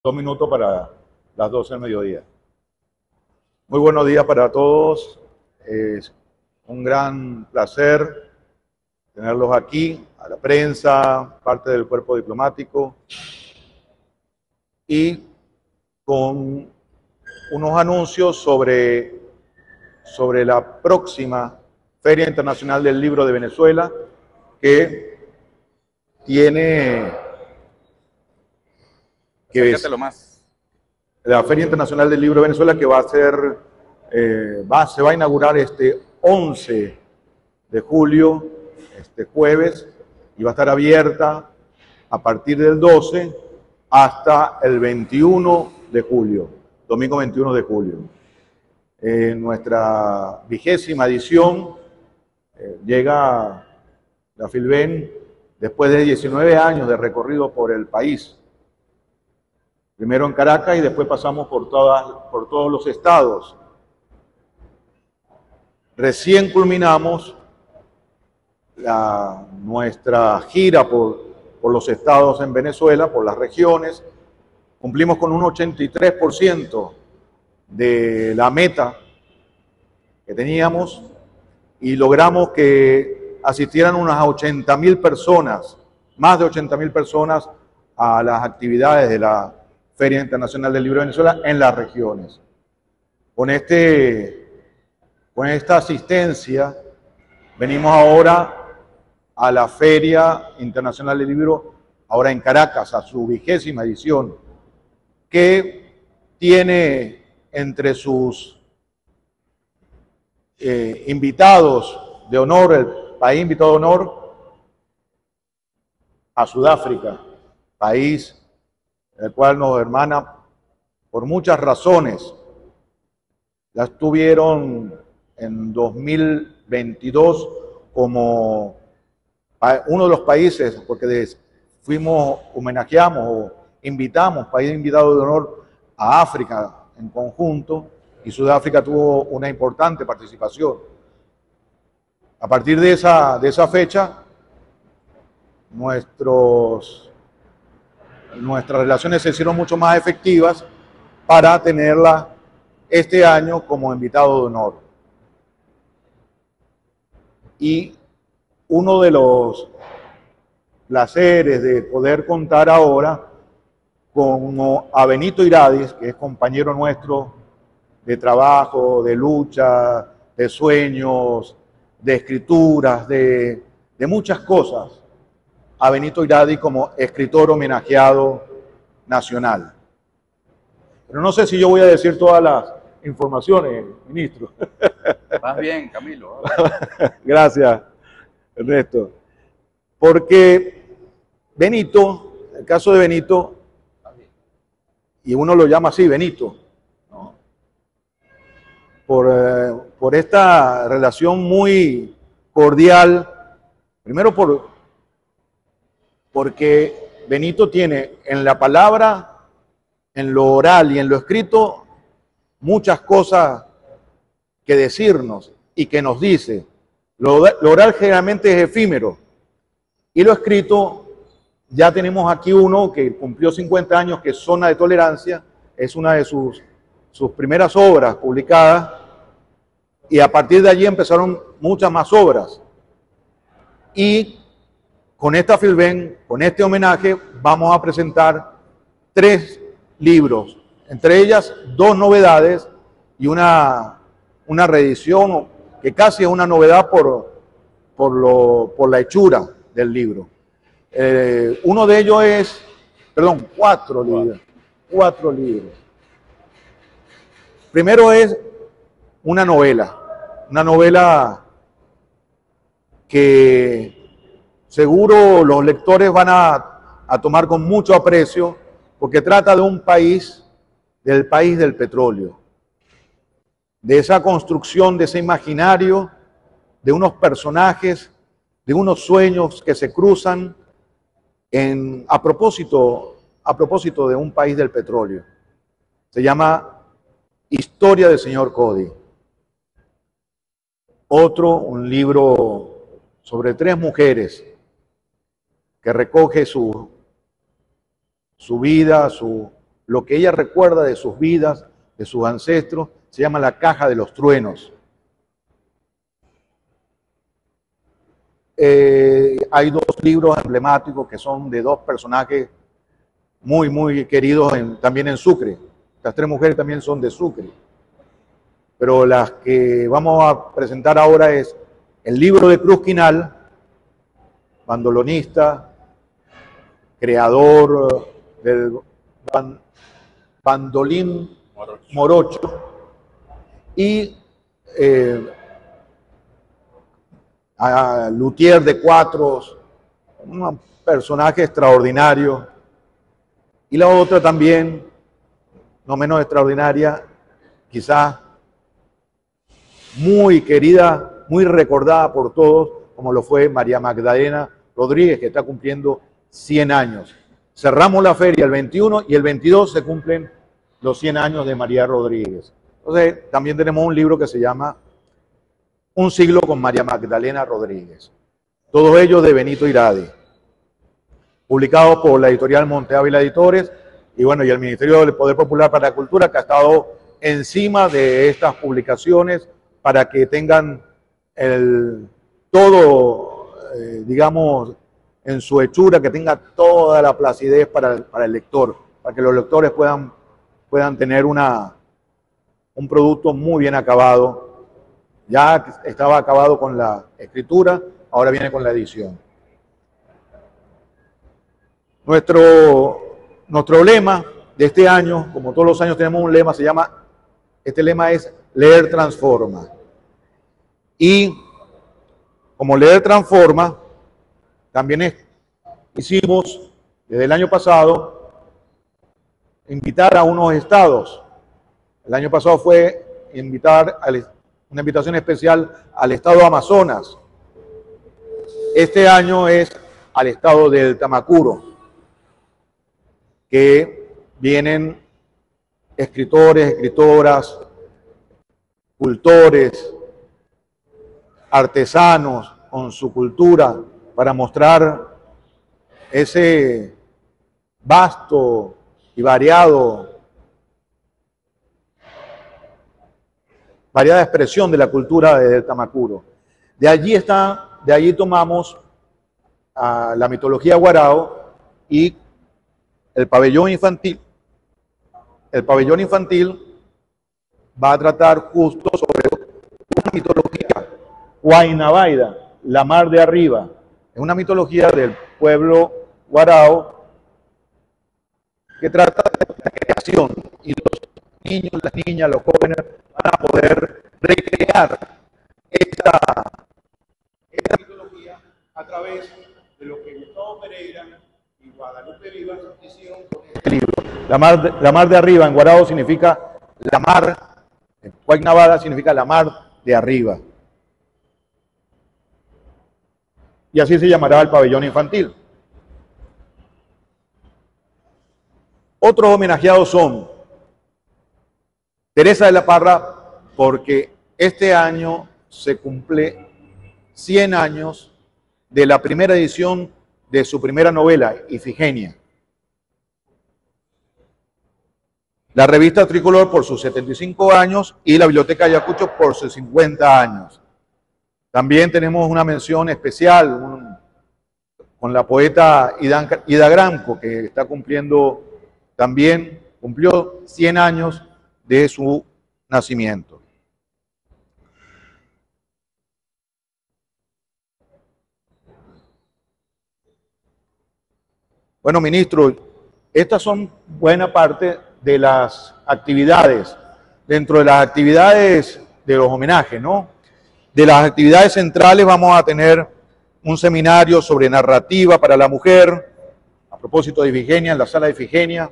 2 minutos para las 12 del mediodía. Muy buenos días para todos. Es un gran placer tenerlos aquí, a la prensa, parte del cuerpo diplomático, y con unos anuncios sobre la próxima Feria Internacional del Libro de Venezuela, que tiene... Acércatelo más. La Feria Internacional del Libro de Venezuela, que va a ser, se va a inaugurar este 11 de julio, este jueves, y va a estar abierta a partir del 12 hasta el 21 de julio, domingo 21 de julio. Nuestra 20ª edición llega la Filben después de 19 años de recorrido por el país. Primero en Caracas y después pasamos por todos los estados. Recién culminamos nuestra gira por los estados en Venezuela, por las regiones. Cumplimos con un 83% de la meta que teníamos y logramos que asistieran unas 80.000 personas, más de 80.000 personas a las actividades de la Feria Internacional del Libro de Venezuela en las regiones. Con esta asistencia venimos ahora a la Feria Internacional del Libro, ahora en Caracas, a su 20ª edición, que tiene entre sus invitados de honor, el país invitado de honor, a Sudáfrica, país el cual nos hermana por muchas razones. Las tuvieron en 2022 como uno de los países, porque homenajeamos o invitamos, país invitado de honor a África en conjunto, y Sudáfrica tuvo una importante participación. A partir de esa fecha, nuestras relaciones se hicieron mucho más efectivas para tenerla este año como invitado de honor. Y uno de los placeres de poder contar ahora con a Benito Iradiz, que es compañero nuestro de trabajo, de lucha, de sueños, de escrituras, de muchas cosas, a Benito Iradiz como escritor homenajeado nacional. Pero no sé si yo voy a decir todas las informaciones, ministro. Vas bien, Camilo. Gracias, Ernesto. Porque Benito, el caso de Benito, y uno lo llama así, Benito, ¿no? Por esta relación muy cordial, primero porque Benito tiene en la palabra, en lo oral y en lo escrito, muchas cosas que decirnos y que nos dice. Lo oral generalmente es efímero y lo escrito, ya tenemos aquí uno que cumplió 50 años, que es Zona de Tolerancia, es una de sus primeras obras publicadas, y a partir de allí empezaron muchas más obras. Y con esta Filben, con este homenaje, vamos a presentar 3 libros, entre ellas 2 novedades y una reedición que casi es una novedad por la hechura del libro. Uno de ellos es, 4 libros. 4 libros. Primero es una novela que seguro los lectores van a tomar con mucho aprecio, porque trata de un país, del país del petróleo, de esa construcción, de ese imaginario, de unos personajes, de unos sueños que se cruzan a propósito de un país del petróleo. Se llama Historia del señor Cody. Otro, un libro sobre 3 mujeres que recoge su vida, lo que ella recuerda de sus vidas, de sus ancestros, se llama La Caja de los Truenos. Hay dos libros emblemáticos que son de dos personajes muy queridos también en Sucre. Las tres mujeres también son de Sucre. Pero las que vamos a presentar ahora es el libro de Cruz Quinal, bandolonista, creador del bandolín morocho, y luthier de cuatros, un personaje extraordinario. Y la otra también, no menos extraordinaria, quizás muy querida, muy recordada por todos, como lo fue María Magdalena Rodríguez, que está cumpliendo 100 años. Cerramos la feria el 21 y el 22 se cumplen los 100 años de María Rodríguez. Entonces, también tenemos un libro que se llama Un siglo con María Magdalena Rodríguez. Todo ello de Benito Irade, publicado por la editorial Monte Ávila Editores y bueno, y el Ministerio del Poder Popular para la Cultura, que ha estado encima de estas publicaciones para que tengan todo, digamos, en su hechura, que tenga toda la placidez para el lector, para que los lectores puedan tener un producto muy bien acabado. Ya estaba acabado con la escritura, ahora viene con la edición. Nuestro lema de este año, como todos los años tenemos un lema, este lema es Leer Transforma. Y como Leer Transforma, también hicimos desde el año pasado invitar a unos estados. El año pasado fue una invitación especial al estado de Amazonas. Este año es al estado del Tamacuro, que vienen escritores, escritoras, cultores, artesanos con su cultura para mostrar ese vasto y variada expresión de la cultura del Tamacuro. De allí tomamos la mitología guarao y el pabellón infantil. El pabellón infantil va a tratar justo sobre una mitología, Huayna, la mar de arriba. Es una mitología del pueblo guarao que trata de la creación, y los niños, las niñas, los jóvenes van a poder recrear esta mitología a través de lo que Gustavo Pereira y Guadalupe Vivas hicieron con este libro. La mar de arriba en guarao significa la mar, en Huayna significa la mar de arriba. Y así se llamará el pabellón infantil. Otros homenajeados son Teresa de la Parra, porque este año se cumple 100 años de la primera edición de su primera novela, Ifigenia. La revista Tricolor por sus 75 años y la Biblioteca Ayacucho por sus 50 años. También tenemos una mención especial con la poeta Ida Gramco, que está cumplió 100 años de su nacimiento. Bueno, ministro, estas son buena parte de las actividades, dentro de las actividades de los homenajes, ¿no? De las actividades centrales vamos a tener un seminario sobre narrativa para la mujer, a propósito de Ifigenia, en la sala de Ifigenia.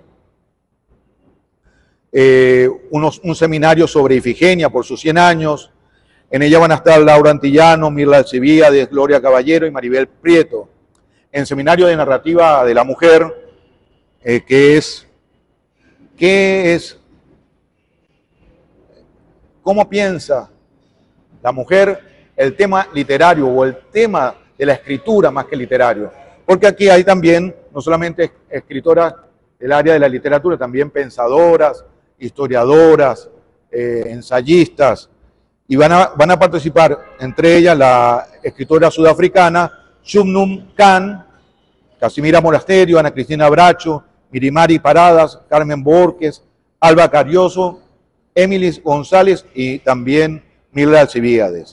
Un seminario sobre Ifigenia por sus 100 años. En ella van a estar Laura Antillano, Mirla Alcibíades, Gloria Caballero y Maribel Prieto. En seminario de narrativa de la mujer, ¿cómo piensa la mujer el tema literario o el tema de la escritura más que literario? Porque aquí hay también no solamente escritoras del área de la literatura, también pensadoras, historiadoras, ensayistas, y van a participar, entre ellas la escritora sudafricana Shubnum Khan, Casimira Monasterio, Ana Cristina Bracho, Mirimari Paradas, Carmen Borges, Alba Carioso, Emilis González y también Mildred Alcibiades.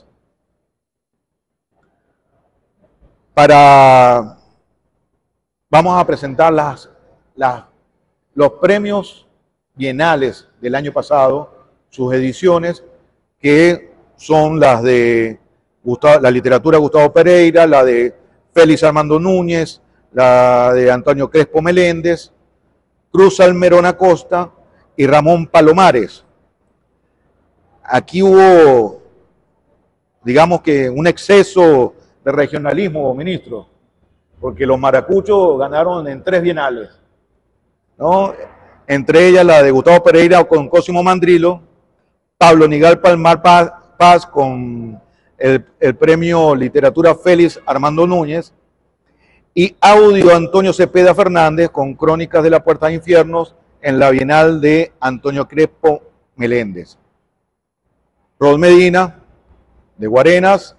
Vamos a presentar los premios bienales del año pasado, sus ediciones, que son las de la literatura Gustavo Pereira, la de Félix Armando Núñez, la de Antonio Crespo Meléndez, Cruz Almerón Acosta y Ramón Palomares. Aquí hubo, digamos que un exceso de regionalismo, ministro, porque los maracuchos ganaron en 3 bienales, ¿no? Entre ellas la de Gustavo Pereira con Cosimo Mandrillo, Pablo Nigal Palmar Paz con el premio Literatura Félix Armando Núñez, y Audio Antonio Cepeda Fernández con Crónicas de la Puerta de Infiernos en la Bienal de Antonio Crespo Meléndez. Rod Medina, de Guarenas,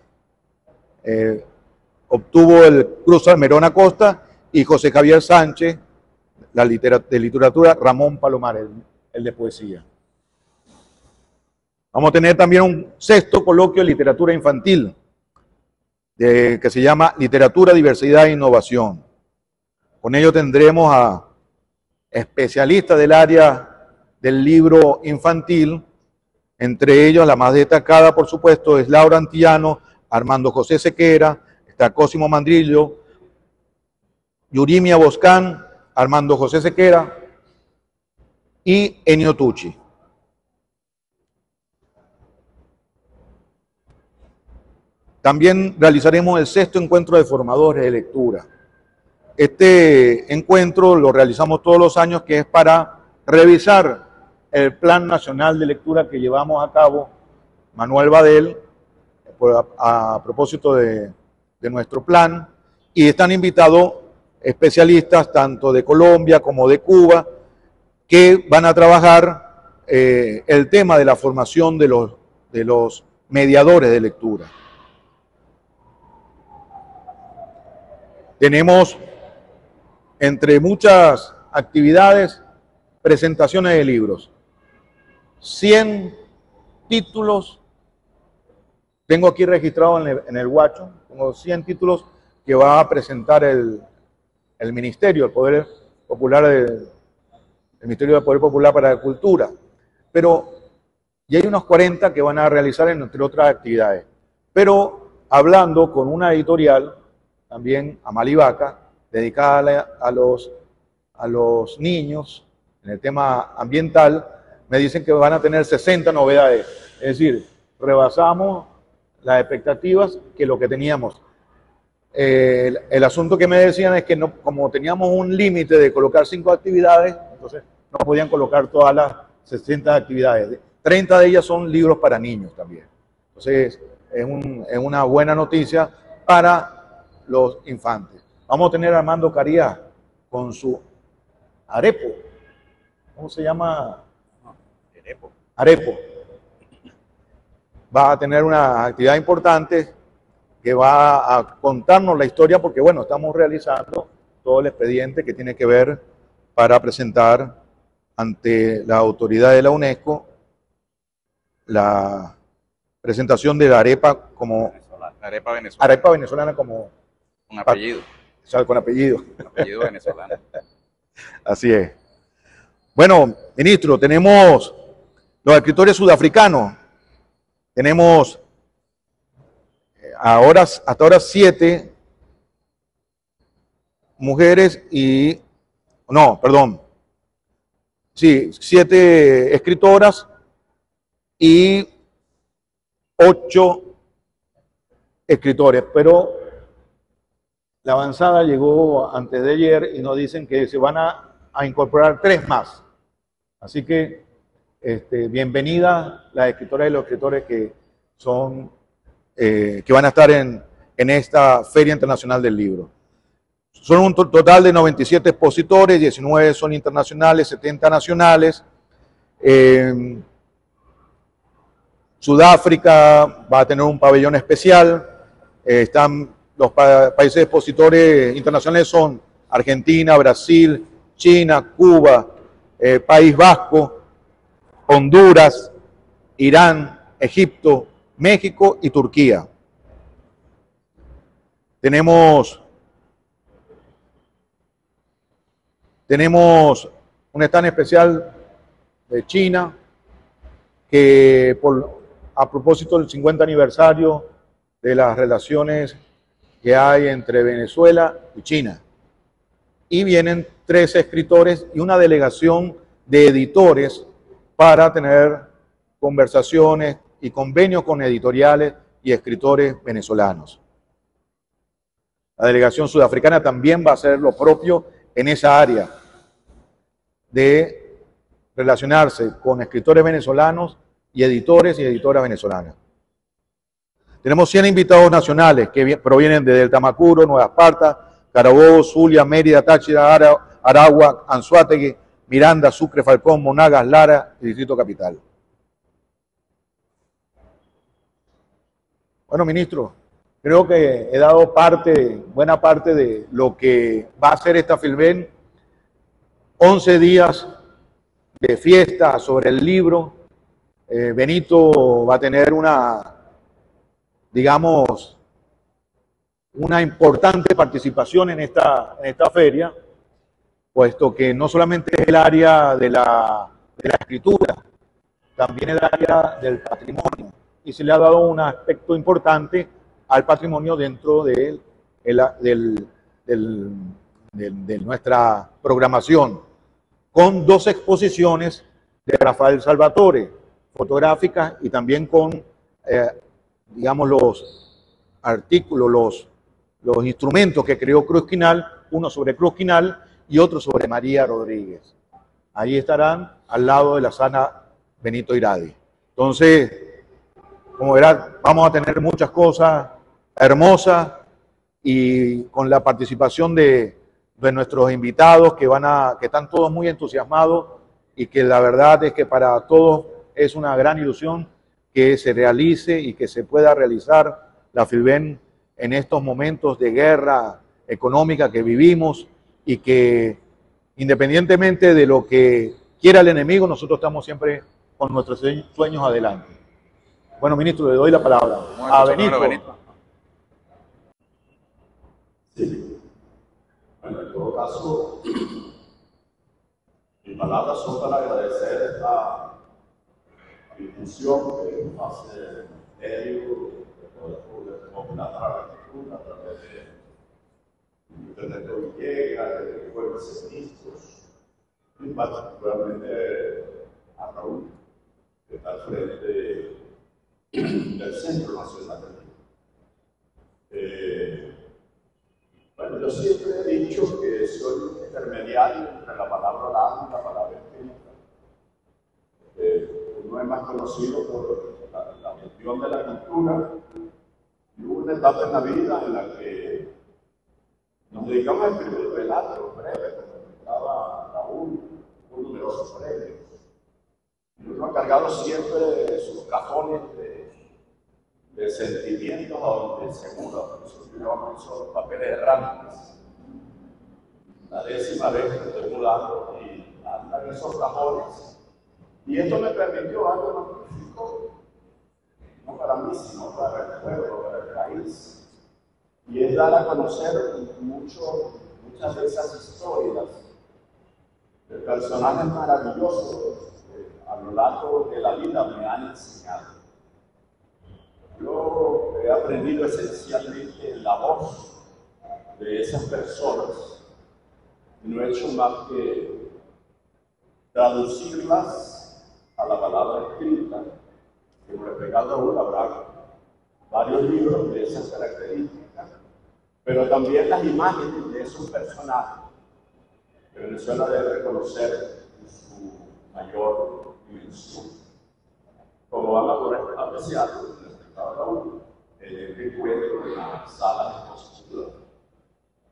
obtuvo el Cruz Almerón Acosta, y José Javier Sánchez, de literatura, Ramón Palomares, el de poesía. Vamos a tener también un 6º coloquio de literatura infantil, que se llama Literatura, Diversidad e Innovación. Con ello tendremos a especialistas del área del libro infantil, entre ellos la más destacada, por supuesto, es Laura Antillano, Armando José Sequera, está Cosimo Mandrillo, Yurimia Boscán, Armando José Sequera y Ennio Tucci. También realizaremos el 6º encuentro de formadores de lectura. Este encuentro lo realizamos todos los años, que es para revisar el Plan Nacional de Lectura que llevamos a cabo Manuel Badel, a propósito de nuestro plan, y están invitados especialistas tanto de Colombia como de Cuba, que van a trabajar el tema de la formación de los mediadores de lectura. Tenemos, entre muchas actividades, presentaciones de libros. 100 títulos, tengo aquí registrado en el Guacho, tengo 100 títulos que va a presentar el Ministerio, el Poder Popular, el Ministerio del Poder Popular para la Cultura. Pero, y hay unos 40 que van a realizar entre otras actividades. Pero, hablando con una editorial, también Amalivaca, dedicada a los niños en el tema ambiental, me dicen que van a tener 60 novedades. Es decir, rebasamos las expectativas que lo que teníamos. El asunto que me decían es que no, como teníamos un límite de colocar 5 actividades, entonces no podían colocar todas las 60 actividades. 30 de ellas son libros para niños también. Entonces es una buena noticia para los infantes. Vamos a tener a Armando Carías con su arepo. ¿Cómo se llama? Arepo. Arepo. Va a tener una actividad importante que va a contarnos la historia, porque bueno, estamos realizando todo el expediente que tiene que ver para presentar ante la autoridad de la UNESCO la presentación de la arepa como Arepa venezolana. arepa venezolana como Un apellido. con apellido. Un apellido venezolano. Así es. Bueno, ministro, tenemos los escritores sudafricanos. Tenemos hasta ahora 7 mujeres y... No, perdón. Sí, 7 escritoras y 8 escritores, pero la avanzada llegó antes de ayer y nos dicen que se van a incorporar 3 más. Así que bienvenidas las escritoras y los escritores que van a estar en esta Feria Internacional del Libro. Son un total de 97 expositores, 19 son internacionales, 70 nacionales. Sudáfrica va a tener un pabellón especial. Están los países expositores internacionales son Argentina, Brasil, China, Cuba, País Vasco, Honduras, Irán, Egipto, México y Turquía. Tenemos un stand especial de China que a propósito del 50 aniversario de las relaciones que hay entre Venezuela y China. Y vienen 13 escritores y una delegación de editores para tener conversaciones y convenios con editoriales y escritores venezolanos. La delegación sudafricana también va a hacer lo propio en esa área de relacionarse con escritores venezolanos y editoras venezolanas. Tenemos 100 invitados nacionales que provienen de Delta Macuro, Nueva Esparta, Carabobo, Zulia, Mérida, Táchira, Aragua, Anzoátegui, Miranda, Sucre, Falcón, Monagas, Lara y Distrito Capital. Bueno, ministro, creo que he dado buena parte de lo que va a ser esta Filben. 11 días de fiesta sobre el libro. Benito va a tener una importante participación en esta feria, puesto que no solamente es el área de la escritura, también el área del patrimonio, y se le ha dado un aspecto importante al patrimonio dentro de nuestra programación, con 2 exposiciones de Rafael Salvatore, fotográficas, y también con, los artículos, los instrumentos que creó Cruz Quinal, uno sobre Cruz Quinal y otro sobre María Rodríguez. Ahí estarán al lado de la sana Benito Iradi. Entonces, como verán, vamos a tener muchas cosas hermosas y con la participación de nuestros invitados que están todos muy entusiasmados, y que la verdad es que para todos es una gran ilusión que se realice y que se pueda realizar la Filben en estos momentos de guerra económica que vivimos, y que independientemente de lo que quiera el enemigo, nosotros estamos siempre con nuestros sueños adelante. Bueno, ministro, le doy la palabra a Benito. Sí. Bueno, en todo caso, mis palabras son para agradecer esta difusión que hace el Ministerio de Popular para la Cultura a través de Ernesto Villegas, de Jueves Ministros, y particularmente a Raúl, que está al frente del Centro Nacional del Libro. Bueno, yo siempre he dicho que soy un intermediario entre la palabra oral y la palabra escrita. Uno es más conocido por la gestión de la cultura, y hubo una etapa en la vida en la que nos dedicamos a escribir relatos breves, como explicaba Raúl, con numerosos premios. Y uno ha cargado siempre sus cajones de sentimientos a donde se muda, por eso yo llamo esos papeles errantes. La 10ª vez que estoy mudando y andan esos cajones, y esto me permitió algo magnífico, no para mí, sino para el pueblo, para el país, y es dar a conocer muchas de esas historias de personajes maravillosos que a lo largo de la vida me han enseñado. Yo he aprendido esencialmente en la voz de esas personas, y no he hecho más que traducirlas a la palabra escrita. En Respecto a uno habrá varios libros de esas características, pero también las imágenes de esos personajes que Venezuela debe reconocer en su mayor dimensión. Como van a poder apreciar el encuentro en la sala de exposición.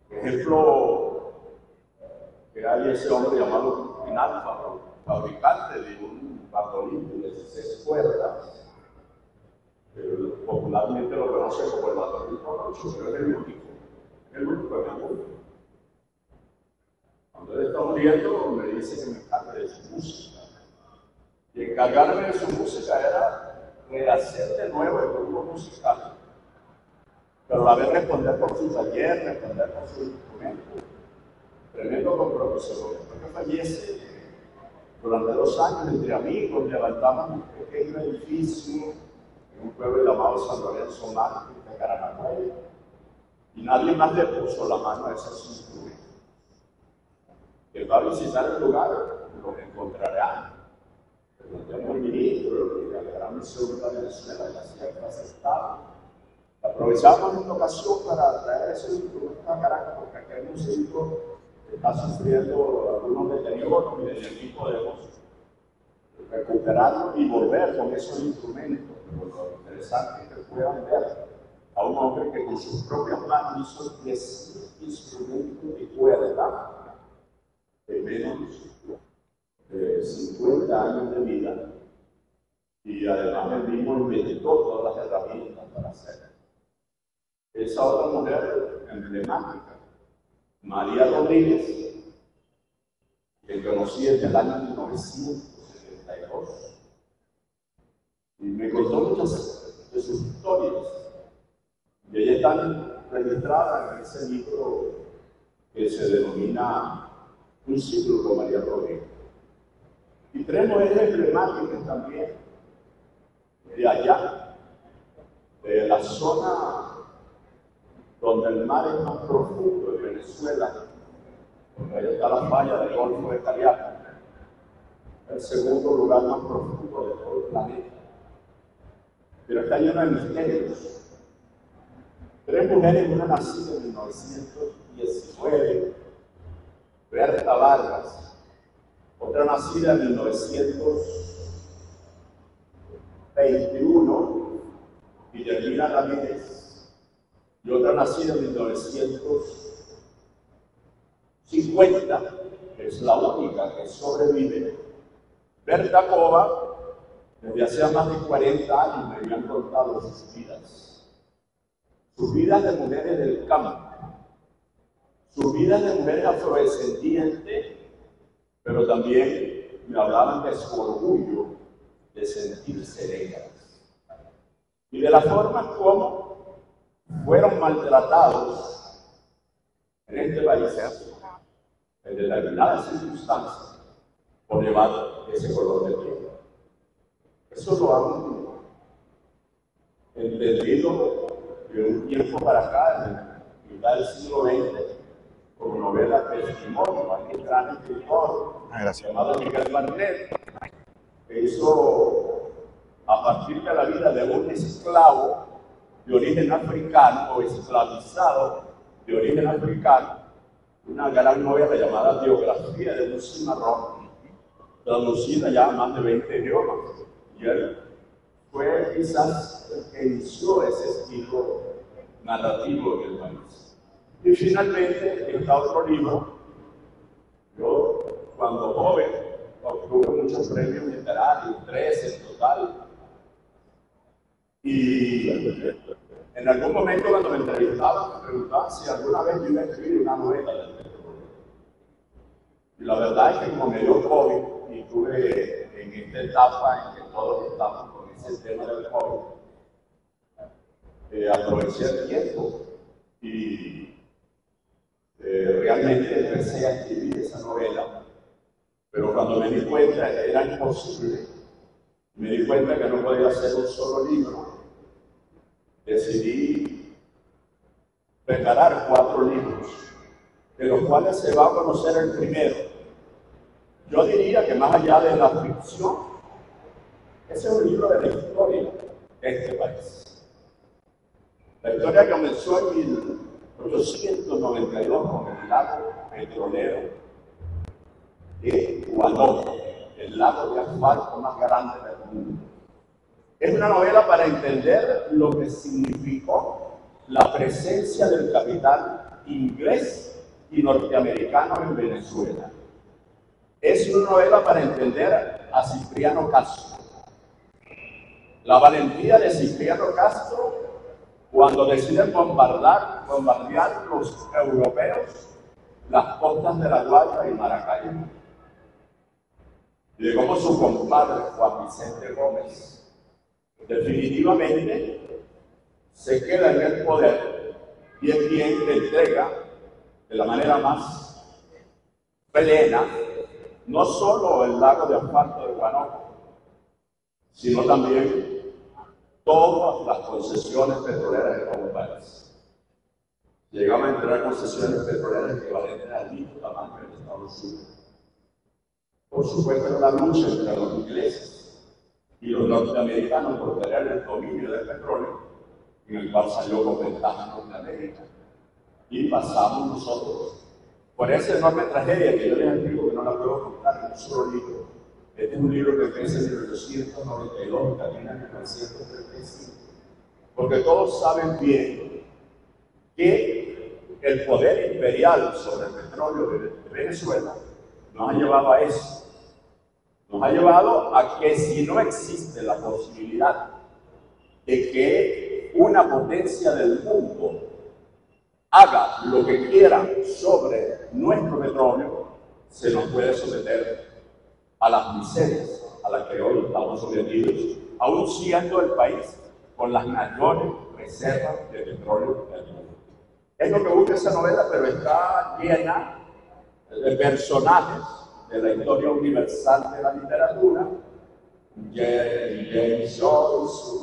Ejemplo, que hay ese hombre llamado Pinal, fabricante de un bandolín de 16 cuerdas. Popularmente lo conocen como el bandolín Polocho, pero es el único en el mundo. Cuando él está muriendo, me dice que me encargue de su música. Y encargarme de su música era rehacer de nuevo el grupo musical, pero a la vez responder por su taller, responder por su instrumento. Tremendo compromiso. Después que fallece, durante 2 años, entre amigos, levantamos un pequeño edificio en un pueblo llamado San Lorenzo Mártir de Caracay, y nadie más le puso la mano a esos instrumentos. Él va a visitar el lugar, los encontrará. Preguntemos al ministro de la gran misión de Venezuela, que hacía clase estado. Aprovechamos esta ocasión para traer ese instrumento a Caracas, porque acá hay un sitio que está sufriendo algunos deterioros y desde aquí podemos recuperarlo y volver con esos instrumentos. Pero lo interesante es que puedan ver a un hombre que con sus propias manos hizo 10 instrumentos de cuerda de menos de 50 años de vida, y además él mismo inventó todas las herramientas para hacerlo. Esa otra mujer emblemática, María Rodríguez, que conocí en el año 1972, y me contó muchas de sus historias, y ella está registrada en ese libro que se denomina Un ciclo con María Rodríguez. Y 3 mujeres emblemáticas también de allá, de la zona donde el mar es más profundo de Venezuela, porque ahí está la falla del Golfo de Cariaco, el segundo lugar más profundo de todo el planeta. Pero está lleno de misterios. 3 mujeres, una nacida en 1919, Berta Vargas, otra nacida en 1921, Guillermina Ramírez, y otra nacida en 1950, que es la única que sobrevive. Berta Cova, desde hace más de 40 años me habían contado sus vidas de mujeres del campo, sus vidas de mujeres afrodescendientes, pero también me hablaban de su orgullo de sentirse negras y de la forma como fueron maltratados en este país en determinadas circunstancias por llevar ese color de piel. Eso lo han entendido de un tiempo para acá, en la mitad del siglo XX, como novela testimonio. Hay un gran escritor llamado Miguel Barnet, que hizo, a partir de la vida de un esclavo de origen africano o esclavizado de origen africano, una gran novela llamada Biografía de un Cimarrón, traducida ya a más de 20 idiomas. Y él fue quizás el que inició ese estilo narrativo en el país. Y finalmente está otro libro. Yo, cuando joven, obtuve muchos premios literarios, 3 en total. Y en algún momento cuando me entrevistaban, me preguntaban si alguna vez yo iba a escribir una novela del petróleo. Y la verdad es que como me dio COVID y tuve en esta etapa en que todos estamos con ese tema del COVID, aproveché el tiempo y realmente empecé a escribir esa novela, pero cuando me di cuenta que era imposible, me di cuenta que no podía hacer un solo libro, decidí preparar 4 libros, de los cuales se va a conocer el primero. Yo diría que más allá de la ficción, ese es un libro de la historia de este país. La historia comenzó en 1892 con el lago petrolero de Gualón, el lago de asfalto más grande del mundo. Es una novela para entender lo que significó la presencia del capital inglés y norteamericano en Venezuela. Es una novela para entender a Cipriano Castro. La valentía de Cipriano Castro cuando deciden bombardear los europeos las costas de La Guaira y Maracaibo. Y de cómo su compadre Juan Vicente Gómez definitivamente se queda en el poder y es quien le entrega de la manera más plena no solo el lago de asfalto de Guanoco, sino también todas las concesiones petroleras de todo el país. Llegamos a entregar concesiones petroleras equivalentes al mismo tamaño del Estados Unidos. Por supuesto, era una lucha entre los ingleses y los norteamericanos por tener el dominio del petróleo, en el cual salió con ventaja Norteamérica. Y pasamos nosotros por esa enorme tragedia que yo les digo que no la puedo contar en un solo libro. Este es un libro que empieza en 1892 y termina en 1935. Porque todos saben bien que el poder imperial sobre el petróleo de Venezuela nos ha llevado a eso. Nos ha llevado a que si no existe la posibilidad de que una potencia del mundo haga lo que quiera sobre nuestro petróleo, se nos puede someter a las miserias a las que hoy estamos sometidos, aún siendo el país con las mayores reservas de petróleo del mundo. Es lo que busca esa novela, pero está llena de personajes de la historia universal de la literatura, James Joyce,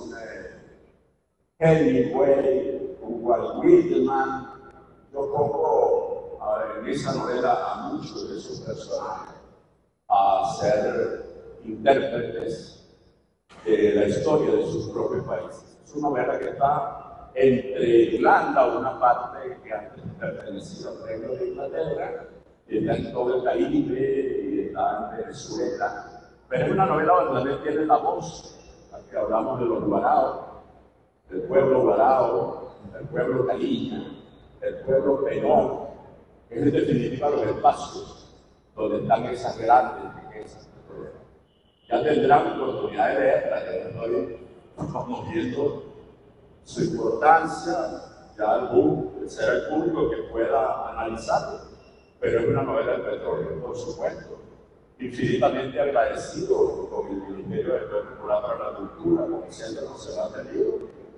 Hemingway, Walt Whitman. Yo pongo en esa novela a muchos de esos personajes a ser intérpretes de la historia de sus propios países. Es una novela que está entre Irlanda, una parte que antes pertenecía al Reino de Inglaterra, y está en todo el Caribe, y está en Venezuela. Pero es una novela donde también tiene la voz, aquí hablamos de los guaraos, del pueblo guarao, del pueblo caliña, del pueblo penón, que es en definitiva los espacios donde están esas grandes riquezas. Ya tendrán oportunidad de leerla, ya estamos viendo su importancia, ya será el público que pueda analizarlo, pero es una novela del petróleo, por supuesto. Infinitamente agradecido con el Ministerio del Popular para la Cultura, como siempre nos se ha tenido,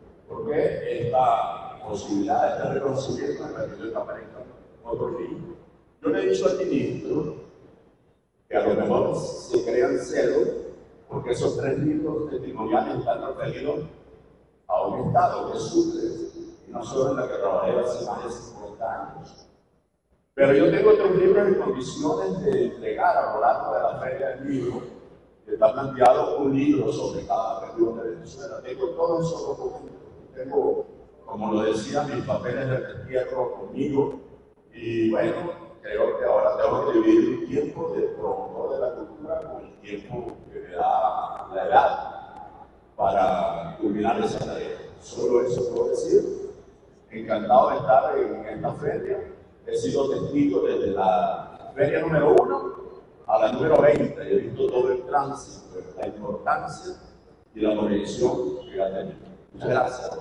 porque esta posibilidad, este reconocimiento me permitió también otro fin. Yo le he dicho al ministro que a lo mejor se crean celos, porque esos 3 libros testimoniales están referidos a un estado que sufre, y no solo en la que trabajé hace más de 50 años. Pero yo tengo otros libros en condiciones de entregar a lo largo de la Feria del Libro, que está planteado un libro sobre cada región de Venezuela. Tengo todos esos documentos. Tengo, como lo decía, mis papeles de destierro conmigo, y bueno, creo que ahora tengo que vivir un tiempo de promotor de la cultura con el tiempo que me da la edad para culminar esa tarea. Solo eso puedo decir. Encantado de estar en esta feria. He sido testigo desde la feria número 1 a la número 20. He visto todo el tránsito, la importancia y la proyección que ha tenido. Muchas gracias.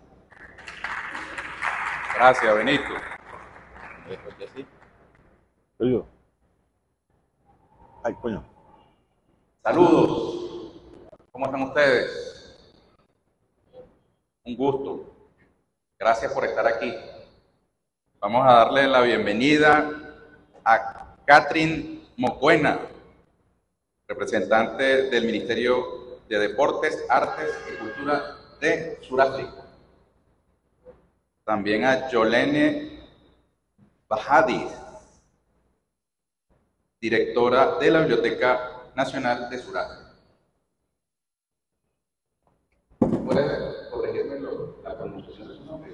Gracias, Benito. Ay, coño. Saludos. ¿Cómo están ustedes? Un gusto. Gracias por estar aquí. Vamos a darle la bienvenida a Catherine Mocuena, representante del Ministerio de Deportes, Artes y Cultura de Sudáfrica. También a Yolene Bahadi, directora de la Biblioteca Nacional de Sudáfrica. ¿Puedes corregirme la pronunciación de su nombre?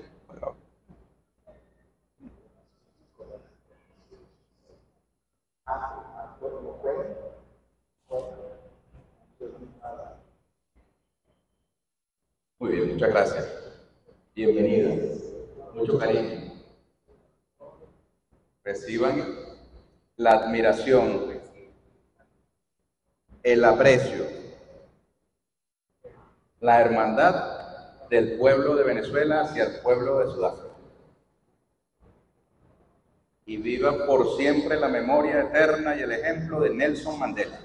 Muy bien, muchas gracias. Bienvenida. Mucho cariño. reciban la admiración, el aprecio, la hermandad del pueblo de Venezuela hacia el pueblo de Sudáfrica. Y viva por siempre la memoria eterna y el ejemplo de Nelson Mandela.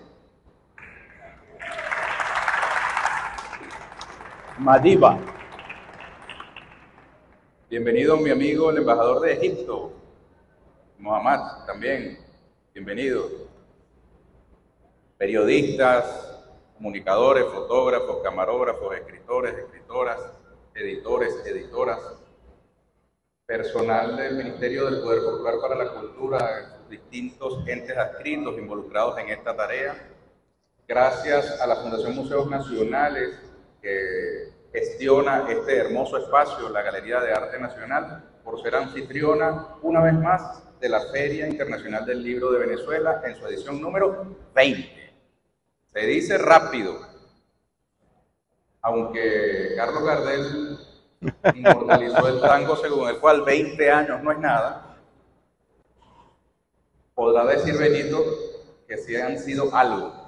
Madiba. Bienvenido mi amigo el embajador de Egipto, Mohammad, también, bienvenido. Periodistas, comunicadores, fotógrafos, camarógrafos, escritores, escritoras, editores, editoras, personal del Ministerio del Poder Popular para la Cultura, distintos entes adscritos involucrados en esta tarea. Gracias a la Fundación Museos Nacionales, que gestiona este hermoso espacio, la Galería de Arte Nacional, por ser anfitriona una vez más de la Feria Internacional del Libro de Venezuela en su edición número 20. Se dice rápido, aunque Carlos Gardel inmortalizó el tango según el cual 20 años no es nada, podrá decir Benito que sí han sido algo.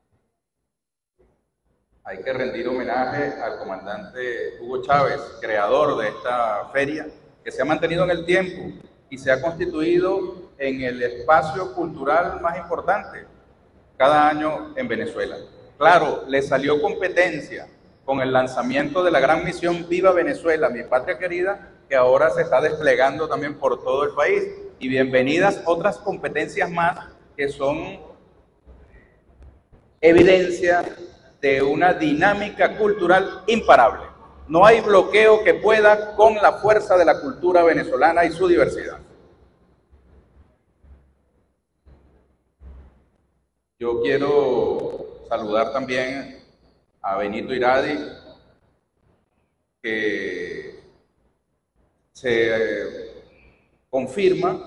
Hay que rendir homenaje al comandante Hugo Chávez, creador de esta feria, que se ha mantenido en el tiempo y se ha constituido en el espacio cultural más importante cada año en Venezuela. Claro, le salió competencia con el lanzamiento de la gran misión Viva Venezuela, mi patria querida, que ahora se está desplegando también por todo el país. Y bienvenidas otras competencias más que son evidencia de una dinámica cultural imparable. No hay bloqueo que pueda con la fuerza de la cultura venezolana y su diversidad. Yo quiero saludar también a Benito Iradi, que se confirma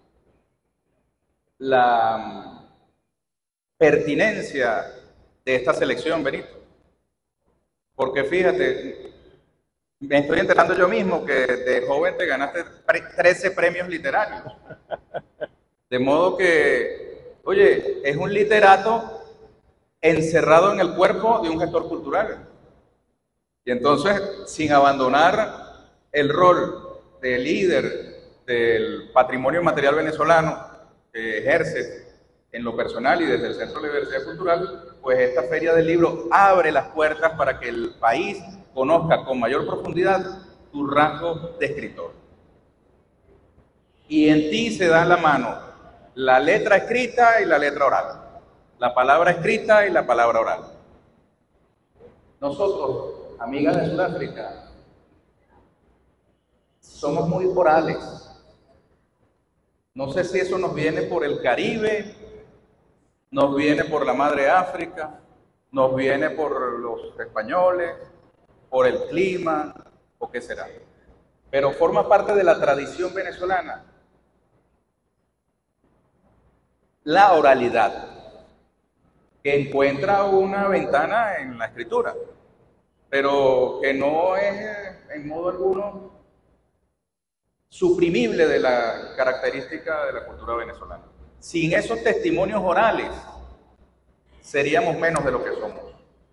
la pertinencia de esta selección, Benito. Porque fíjate, me estoy enterando yo mismo que de joven te ganaste 13 premios literarios. De modo que, oye, es un literato encerrado en el cuerpo de un gestor cultural. Y entonces, sin abandonar el rol de líder del patrimonio material venezolano que ejerce en lo personal y desde el Centro de la Diversidad Cultural, pues esta Feria del Libro abre las puertas para que el país conozca con mayor profundidad tu rasgo de escritor. Y en ti se da la mano la letra escrita y la letra oral, la palabra escrita y la palabra oral. Nosotros, amigas de Sudáfrica, somos muy orales. No sé si eso nos viene por el Caribe, nos viene por la madre África, nos viene por los españoles, por el clima, o qué será. Pero forma parte de la tradición venezolana la oralidad, que encuentra una ventana en la escritura, pero que no es en modo alguno suprimible de la característica de la cultura venezolana. Sin esos testimonios orales, seríamos menos de lo que somos.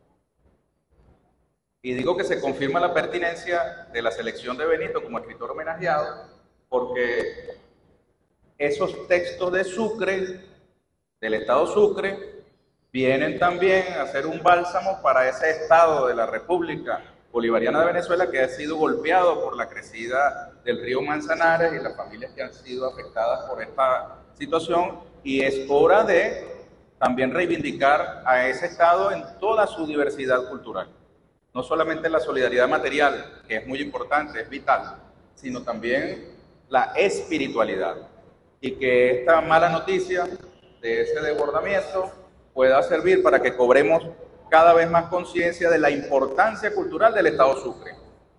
Y digo que se confirma la pertinencia de la selección de Benito como escritor homenajeado, porque esos textos de Sucre, del estado Sucre, vienen también a ser un bálsamo para ese estado de la República Bolivariana de Venezuela que ha sido golpeado por la crecida del río Manzanares y las familias que han sido afectadas por esta situación, y es hora de también reivindicar a ese estado en toda su diversidad cultural. No solamente la solidaridad material, que es muy importante, es vital, sino también la espiritualidad. Y que esta mala noticia de ese desbordamiento pueda servir para que cobremos cada vez más conciencia de la importancia cultural del estado Sucre.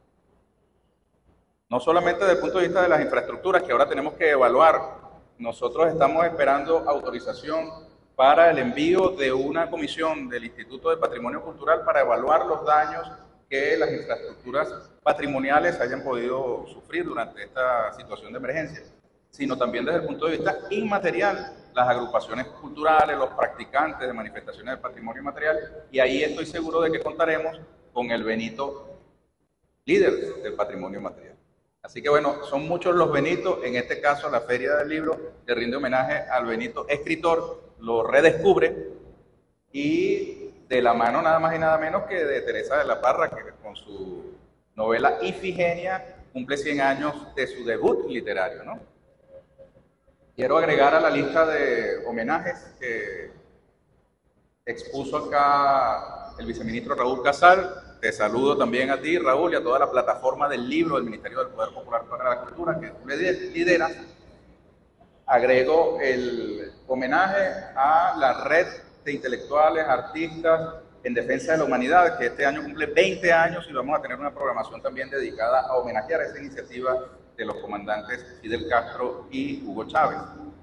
No solamente desde el punto de vista de las infraestructuras que ahora tenemos que evaluar. Nosotros estamos esperando autorización para el envío de una comisión del Instituto de Patrimonio Cultural para evaluar los daños que las infraestructuras patrimoniales hayan podido sufrir durante esta situación de emergencia. sino también desde el punto de vista inmaterial, las agrupaciones culturales, los practicantes de manifestaciones del patrimonio inmaterial, y ahí estoy seguro de que contaremos con el Benito líder del patrimonio inmaterial. Así que bueno, son muchos los Benitos, en este caso la Feria del Libro le rinde homenaje al Benito escritor, lo redescubre, y de la mano nada más y nada menos que de Teresa de la Parra, que con su novela Ifigenia cumple 100 años de su debut literario, ¿no? Quiero agregar a la lista de homenajes que expuso acá el viceministro Raúl Casal. Te saludo también a ti, Raúl, y a toda la plataforma del libro del Ministerio del Poder Popular para la Cultura que tú lideras. Agrego el homenaje a la red de intelectuales, artistas en defensa de la humanidad, que este año cumple 20 años y vamos a tener una programación también dedicada a homenajear esa iniciativa de los comandantes Fidel Castro y Hugo Chávez.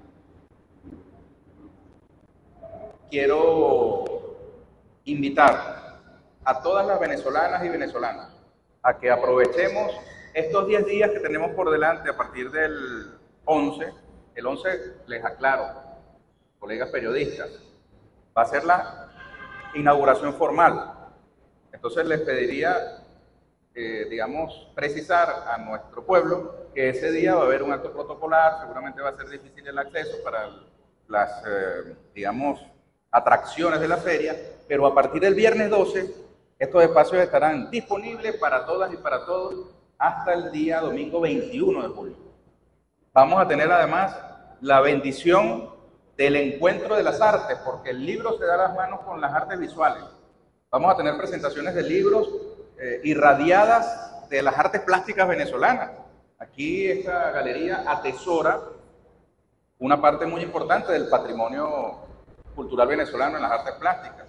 Quiero invitar a todas las venezolanas y venezolanos a que aprovechemos estos 10 días que tenemos por delante a partir del 11. El 11, les aclaro, colegas periodistas, va a ser la inauguración formal. Entonces les pediría, digamos, precisar a nuestro pueblo que ese día va a haber un acto protocolar, seguramente va a ser difícil el acceso para las, digamos, atracciones de la feria, pero a partir del viernes 12, estos espacios estarán disponibles para todas y para todos hasta el día domingo 21 de julio. Vamos a tener además la bendición del encuentro de las artes, porque el libro se da las manos con las artes visuales. Vamos a tener presentaciones de libros irradiadas de las artes plásticas venezolanas. Aquí esta galería atesora una parte muy importante del patrimonio cultural venezolano en las artes plásticas.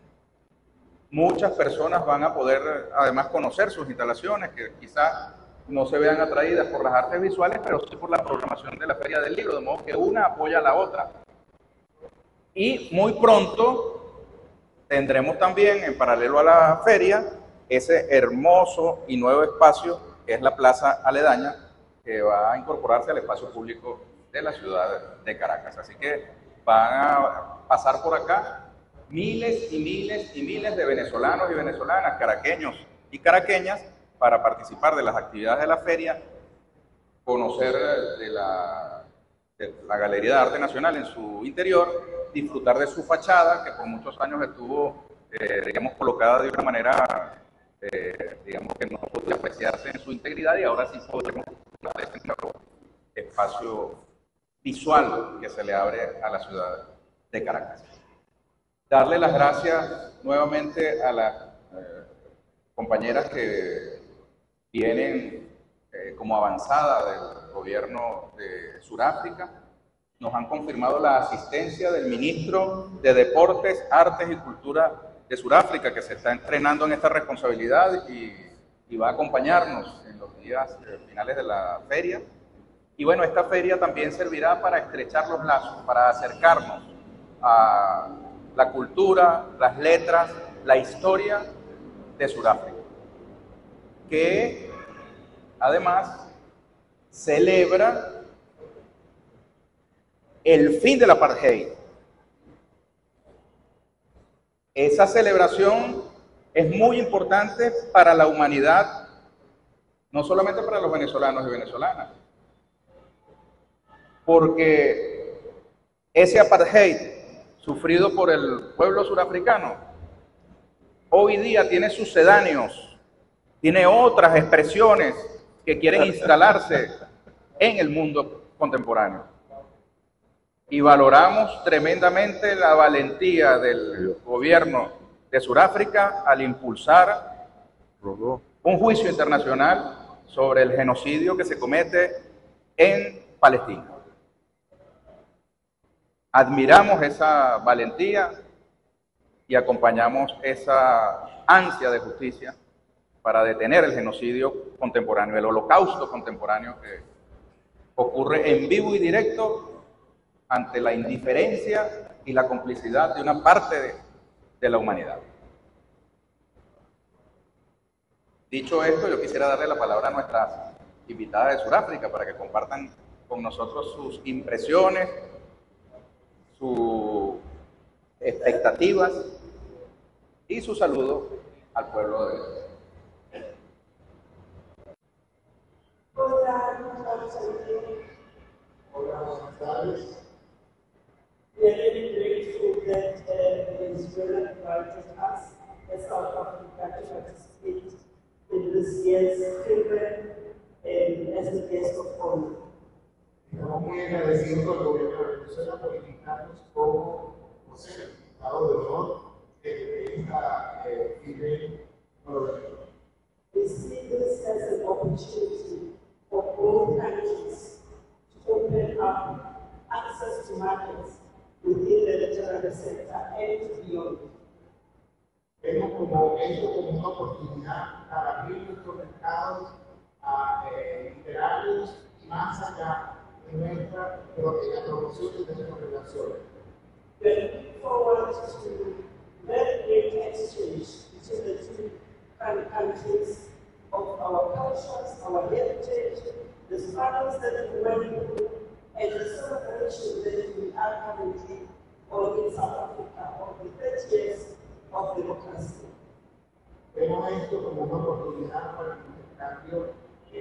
Muchas personas van a poder además conocer sus instalaciones, que quizás no se vean atraídas por las artes visuales, pero sí por la programación de la Feria del Libro, de modo que una apoya a la otra. Y muy pronto tendremos también, en paralelo a la feria, ese hermoso y nuevo espacio que es la plaza aledaña, que va a incorporarse al espacio público de la ciudad de Caracas. Así que van a pasar por acá miles y miles y miles de venezolanos y venezolanas, caraqueños y caraqueñas, para participar de las actividades de la feria, conocer de la Galería de Arte Nacional en su interior, disfrutar de su fachada, que por muchos años estuvo, digamos, colocada de una manera, digamos, que no podía apreciarse en su integridad, y ahora sí podemos disfrutar de este nuevo espacio visual que se le abre a la ciudad de Caracas. Darle las gracias nuevamente a las compañeras que vienen como avanzada del gobierno de Sudáfrica. Nos han confirmado la asistencia del ministro de Deportes, Artes y Cultura de Sudáfrica, que se está entrenando en esta responsabilidad y va a acompañarnos en los días finales de la feria. Y bueno, esta feria también servirá para estrechar los lazos, para acercarnos a la cultura, las letras, la historia de Sudáfrica, que además celebra el fin del apartheid. Esa celebración es muy importante para la humanidad, no solamente para los venezolanos y venezolanas, porque ese apartheid sufrido por el pueblo surafricano hoy día tiene sucedáneos, tiene otras expresiones que quieren instalarse en el mundo contemporáneo. Y valoramos tremendamente la valentía del gobierno de Sudáfrica al impulsar un juicio internacional sobre el genocidio que se comete en Palestina. Admiramos esa valentía y acompañamos esa ansia de justicia para detener el genocidio contemporáneo, el holocausto contemporáneo que ocurre en vivo y directo ante la indiferencia y la complicidad de una parte de la humanidad. Dicho esto, yo quisiera darle la palabra a nuestras invitadas de Sudáfrica para que compartan con nosotros sus impresiones, sus expectativas y su saludo al pueblo de Venezuela. Hola, buenas tardes. We are really grateful that Venezuela invited us as South Africa to participate in this year's program as a guest of honor. Estamos muy agradecidos con el gobierno de Venezuela por invitarnos como invitado de honor de esta nivel programa. We see this as an opportunity for both countries to open up access to markets within the literary sector and beyond. Vemos como esto como una oportunidad para abrir nuestros mercados a literarios y más allá de nuestra promoción de nuestras relaciones. We are looking forward to very great exchange between the two countries of our cultures, our heritage, the struggles that we went through, and the celebration that we are currently on in South Africa of the 30 years of democracy. Vemos esto como una oportunidad para el intercambio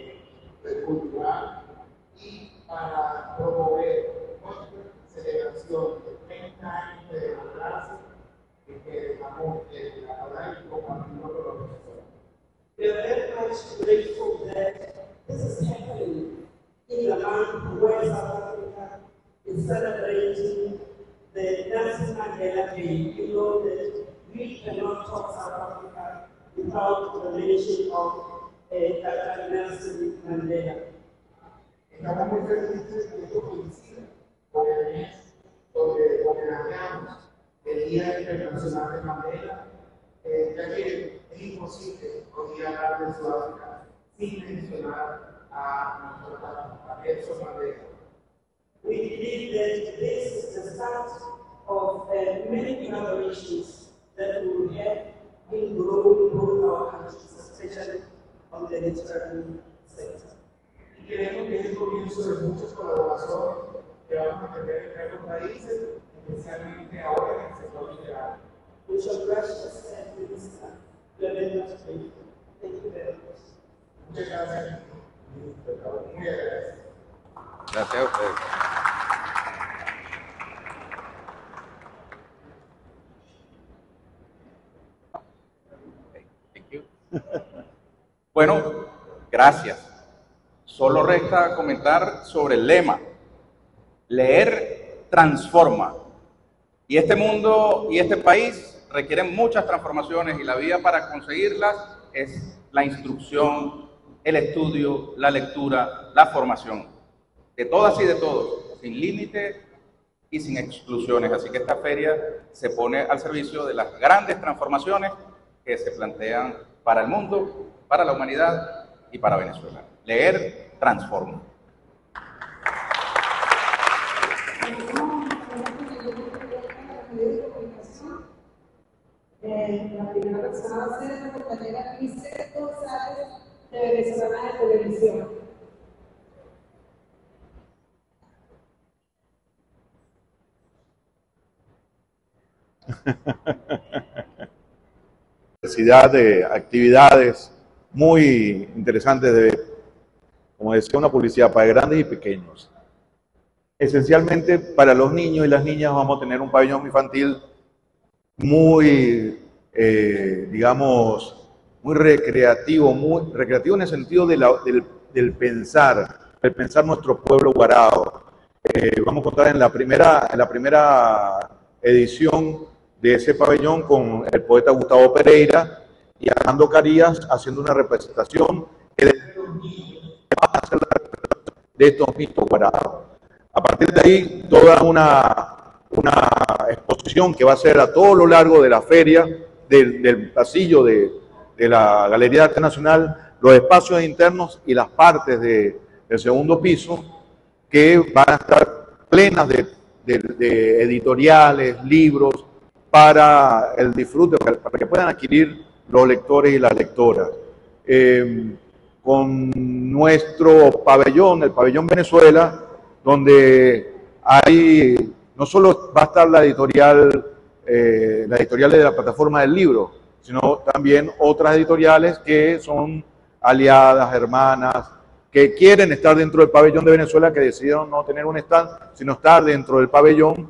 cultural y para promover nuestra celebración de 30 años de democracia que dejamos hablar y compartirlo con los venezolanos. We are very much grateful that this is happening in the month where South Africa is celebrating the Nelson Mandela Day. You know that we cannot talk South Africa without the mention of Dr. Nelson Mandela. Estamos muy felices de que esto coincida con el mes donde homenajeamos el Día Internacional de Mandela, ya que es imposible hoy día hablar de Sudáfrica sin mencionar a Nelson Mandela. We believe that this is the start of many collaborations that we will have in growing both our countries, especially on the literary sector. Y queremos que es el comienzo de muchas colaboraciones que vamos a tener entre ambos países, especialmente ahora en el sector literario. We shall rush to stand with this time. We are very much grateful. Thank you very much. Muchas gracias. Muy agradecido. Gracias a ustedes. Thank you. Bueno, gracias. Solo resta comentar sobre el lema. Leer transforma. Y este mundo y este país requieren muchas transformaciones y la vía para conseguirlas es la instrucción, el estudio, la lectura, la formación. De todas y de todos, sin límite y sin exclusiones. Así que esta feria se pone al servicio de las grandes transformaciones que se plantean para el mundo, para la humanidad y para Venezuela. Leer transforma. La primera persona va a ser la compañera Lisette González de Venezolana de Televisión. Diversidad de actividades muy interesantes de ver. Como decía, una publicidad para grandes y pequeños. Esencialmente para los niños y las niñas vamos a tener un pabellón infantil muy, digamos, muy recreativo en el sentido del pensar nuestro pueblo guarao. Vamos a contar en la primera edición de ese pabellón con el poeta Gustavo Pereira y Armando Carías haciendo una representación de estos mitos guaraos. A partir de ahí, toda una exposición que va a ser a todo lo largo de la feria, del pasillo de la Galería de Arte Nacional, los espacios internos y las partes del segundo piso, que van a estar plenas de editoriales, libros, para el disfrute, para que puedan adquirir los lectores y las lectoras. Con nuestro pabellón, el pabellón Venezuela, donde hay, no solo va a estar la editorial de la plataforma del libro, sino también otras editoriales que son aliadas, hermanas, que quieren estar dentro del pabellón de Venezuela, que decidieron no tener un stand, sino estar dentro del pabellón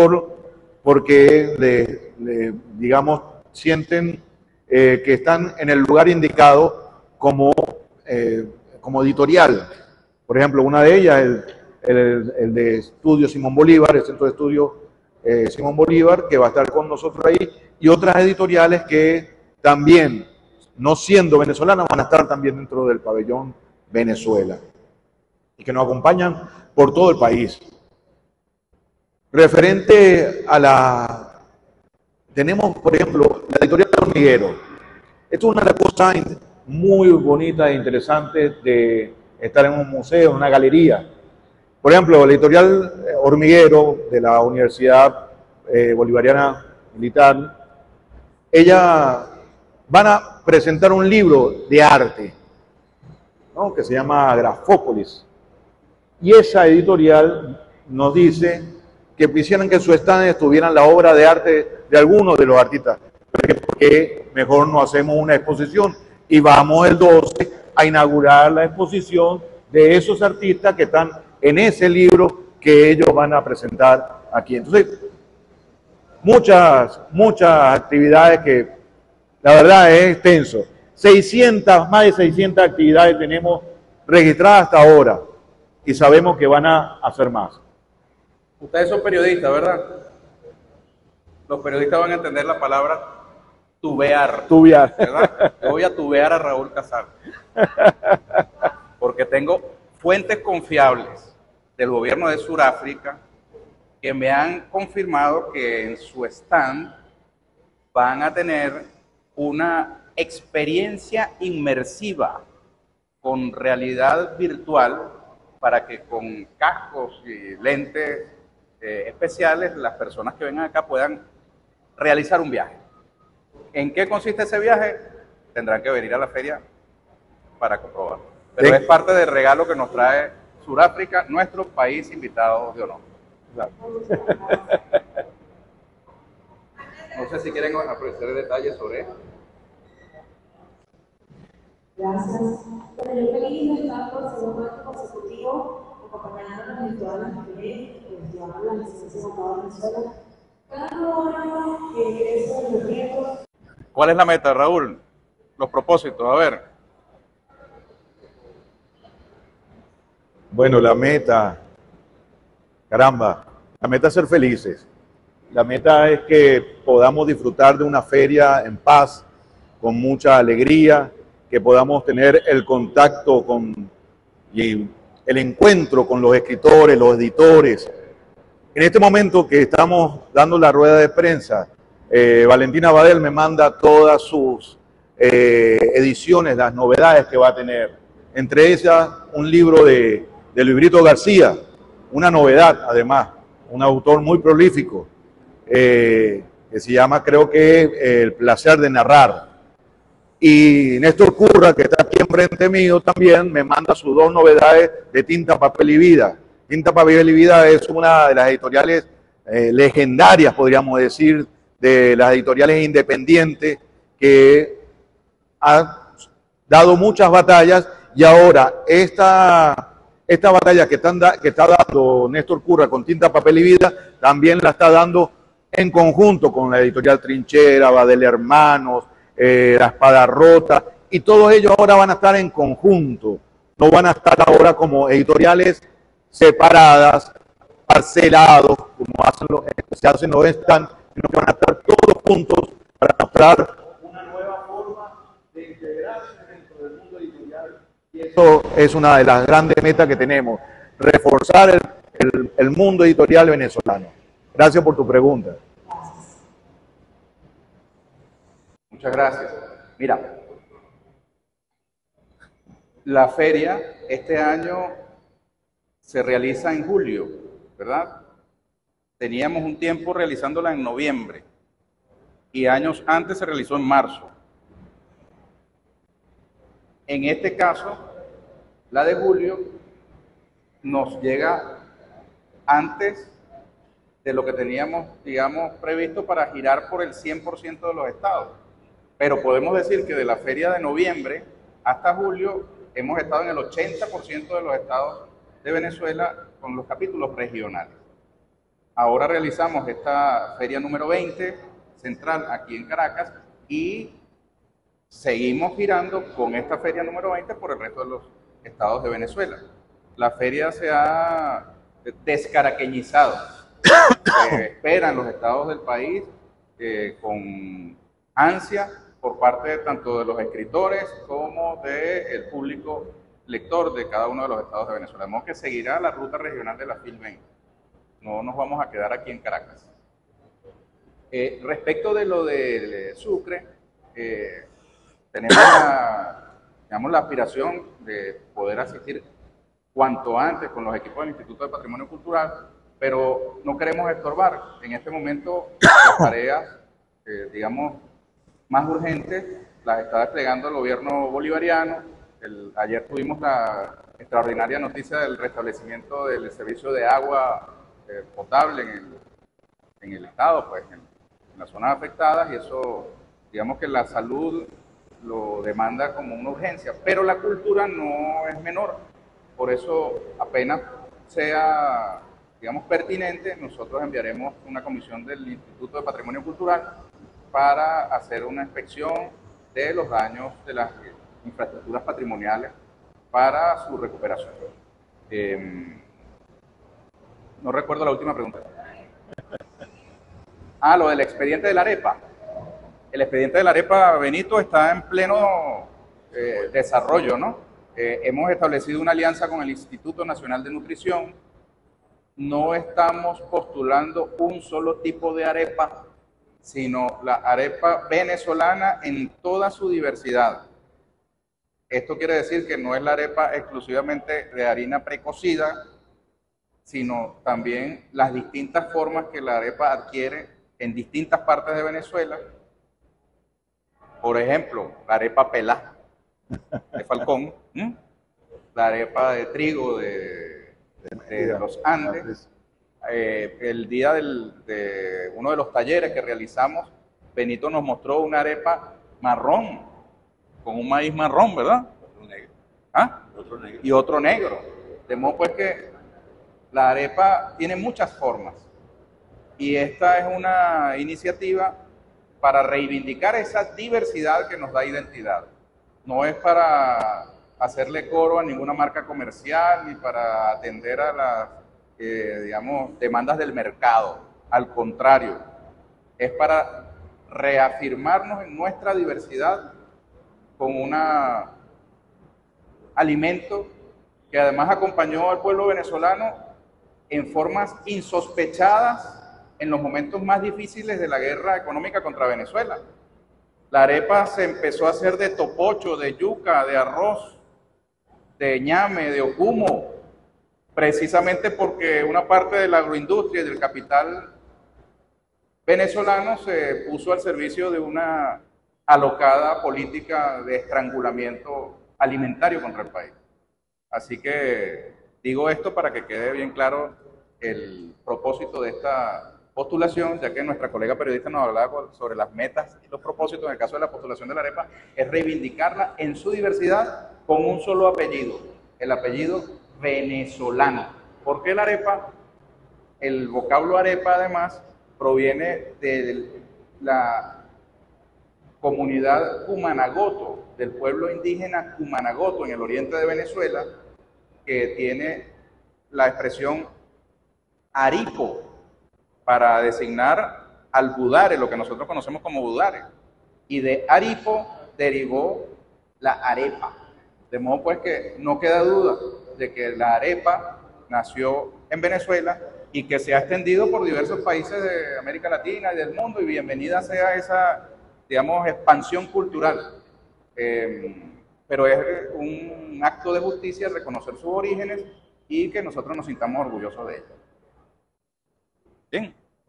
porque, digamos, sienten que están en el lugar indicado como editorial. Por ejemplo, una de ellas, el de Estudio Simón Bolívar, el Centro de Estudio Simón Bolívar, que va a estar con nosotros ahí, y otras editoriales que también, no siendo venezolanas, van a estar también dentro del pabellón Venezuela, y que nos acompañan por todo el país. Referente a tenemos, por ejemplo, la editorial Hormiguero. Esto es una de las cosas muy bonitas e interesantes de estar en un museo, en una galería. Por ejemplo, la editorial Hormiguero de la Universidad Bolivariana Militar, ella van a presentar un libro de arte, ¿no?, que se llama Grafópolis. Y esa editorial nos dice que quisieran que en su stand estuvieran la obra de arte de algunos de los artistas, porque mejor no hacemos una exposición y vamos el 12 a inaugurar la exposición de esos artistas que están en ese libro que ellos van a presentar aquí. Entonces, muchas actividades que la verdad es extenso. Más de 600 actividades tenemos registradas hasta ahora y sabemos que van a hacer más. Ustedes son periodistas, ¿verdad? Los periodistas van a entender la palabra tubear. Tubear. ¿Verdad? Yo voy a tubear a Raúl Casal. Porque tengo fuentes confiables del gobierno de Sudáfrica que me han confirmado que en su stand van a tener una experiencia inmersiva con realidad virtual para que con cascos y lentes especiales las personas que vengan acá puedan realizar un viaje. ¿En qué consiste ese viaje? Tendrán que venir a la feria para comprobarlo. Pero sí, es parte del regalo que nos trae Sudáfrica, nuestro país invitado de honor. claro. No sé si quieren ofrecer detalles sobre esto. Gracias. Bueno, yo feliz de estar por el segundo año consecutivo acompañándonos en todas las actividades que llevamos la licencia de Estado de Venezuela. Cada año que crecen los retos. ¿Cuál es la meta, Raúl? Los propósitos, a ver. Bueno, la meta, caramba, la meta es ser felices. La meta es que podamos disfrutar de una feria en paz, con mucha alegría, que podamos tener el contacto y el encuentro con los escritores, los editores. En este momento que estamos dando la rueda de prensa, Valentina Badel me manda todas sus ediciones, las novedades que va a tener. Entre ellas, un libro de Luisbrito García, una novedad además, un autor muy prolífico, que se llama, creo que, El placer de narrar. Y Néstor Curra, que está aquí enfrente mío también, me manda sus dos novedades de Tinta, Papel y Vida. Tinta, Papel y Vida es una de las editoriales legendarias, podríamos decir, de las editoriales independientes, que ha dado muchas batallas, y ahora esta batalla que está dando Néstor Curra con Tinta, Papel y Vida, también la está dando en conjunto con la editorial Trinchera, Badel Hermanos, La Espada Rota, y todos ellos ahora van a estar en conjunto, no van a estar ahora como editoriales separadas, parcelados, como se hacen los stands, sino que van a estar todos juntos para mostrar una nueva forma de integrarse dentro del mundo editorial. Y eso es una de las grandes metas que tenemos, reforzar el mundo editorial venezolano. Gracias por tu pregunta. Muchas gracias. Mira, la feria este año se realiza en julio, ¿verdad? Teníamos un tiempo realizándola en noviembre y años antes se realizó en marzo. En este caso, la de julio nos llega antes de lo que teníamos, digamos, previsto para girar por el 100% de los estados. Pero podemos decir que de la feria de noviembre hasta julio hemos estado en el 80% de los estados de Venezuela con los capítulos regionales. Ahora realizamos esta feria número 20 central aquí en Caracas y seguimos girando con esta feria número 20 por el resto de los estados de Venezuela. La feria se ha descaraqueñizado. Esperan los estados del país con ansia por parte tanto de los escritores como del público lector de cada uno de los estados de Venezuela. De modo que seguirá la ruta regional de la FIL 20. No nos vamos a quedar aquí en Caracas. Respecto de lo de Sucre, tenemos la aspiración de poder asistir cuanto antes con los equipos del Instituto de Patrimonio Cultural, pero no queremos estorbar. En este momento las tareas, digamos, más urgentes las está desplegando el gobierno bolivariano. Ayer tuvimos la extraordinaria noticia del restablecimiento del servicio de agua potable en el estado, pues en las zonas afectadas, y eso, digamos que la salud lo demanda como una urgencia, pero la cultura no es menor. Por eso, apenas sea, digamos, pertinente, nosotros enviaremos una comisión del Instituto de Patrimonio Cultural para hacer una inspección de los daños de las infraestructuras patrimoniales para su recuperación. No recuerdo la última pregunta. Lo del expediente de la arepa. El expediente de la arepa, Benito, está en pleno desarrollo, ¿no? Hemos establecido una alianza con el Instituto Nacional de Nutrición. No estamos postulando un solo tipo de arepa, sino la arepa venezolana en toda su diversidad. Esto quiere decir que no es la arepa exclusivamente de harina precocida, sino también las distintas formas que la arepa adquiere en distintas partes de Venezuela. Por ejemplo, la arepa pelá de Falcón, la arepa de trigo de los Andes. El día de uno de los talleres que realizamos, Benito nos mostró una arepa marrón, con un maíz marrón, ¿verdad? Otro negro. Otro negro. Y otro negro. De modo pues que la arepa tiene muchas formas. Y esta es una iniciativa para reivindicar esa diversidad que nos da identidad. No es para hacerle coro a ninguna marca comercial ni para atender a las, digamos, demandas del mercado. Al contrario, es para reafirmarnos en nuestra diversidad con un alimento que además acompañó al pueblo venezolano en formas insospechadas en los momentos más difíciles de la guerra económica contra Venezuela. La arepa se empezó a hacer de topocho, de yuca, de arroz, de ñame, de ocumo, precisamente porque una parte de la agroindustria y del capital venezolano se puso al servicio de una alocada política de estrangulamiento alimentario contra el país. Así que digo esto para que quede bien claro el propósito de esta postulación, ya que nuestra colega periodista nos hablaba sobre las metas y los propósitos. En el caso de la postulación de la arepa, es reivindicarla en su diversidad con un solo apellido, el apellido venezolano. ¿Por qué la arepa? El vocablo arepa, además, proviene de la comunidad Cumanagoto, del pueblo indígena Cumanagoto en el oriente de Venezuela, que tiene la expresión aripo para designar al budare, lo que nosotros conocemos como budare. Y de aripo derivó la arepa. De modo pues que no queda duda de que la arepa nació en Venezuela y que se ha extendido por diversos países de América Latina y del mundo, y bienvenida sea esa, digamos, expansión cultural. Pero es un acto de justicia reconocer sus orígenes y que nosotros nos sintamos orgullosos de ellos. Bien.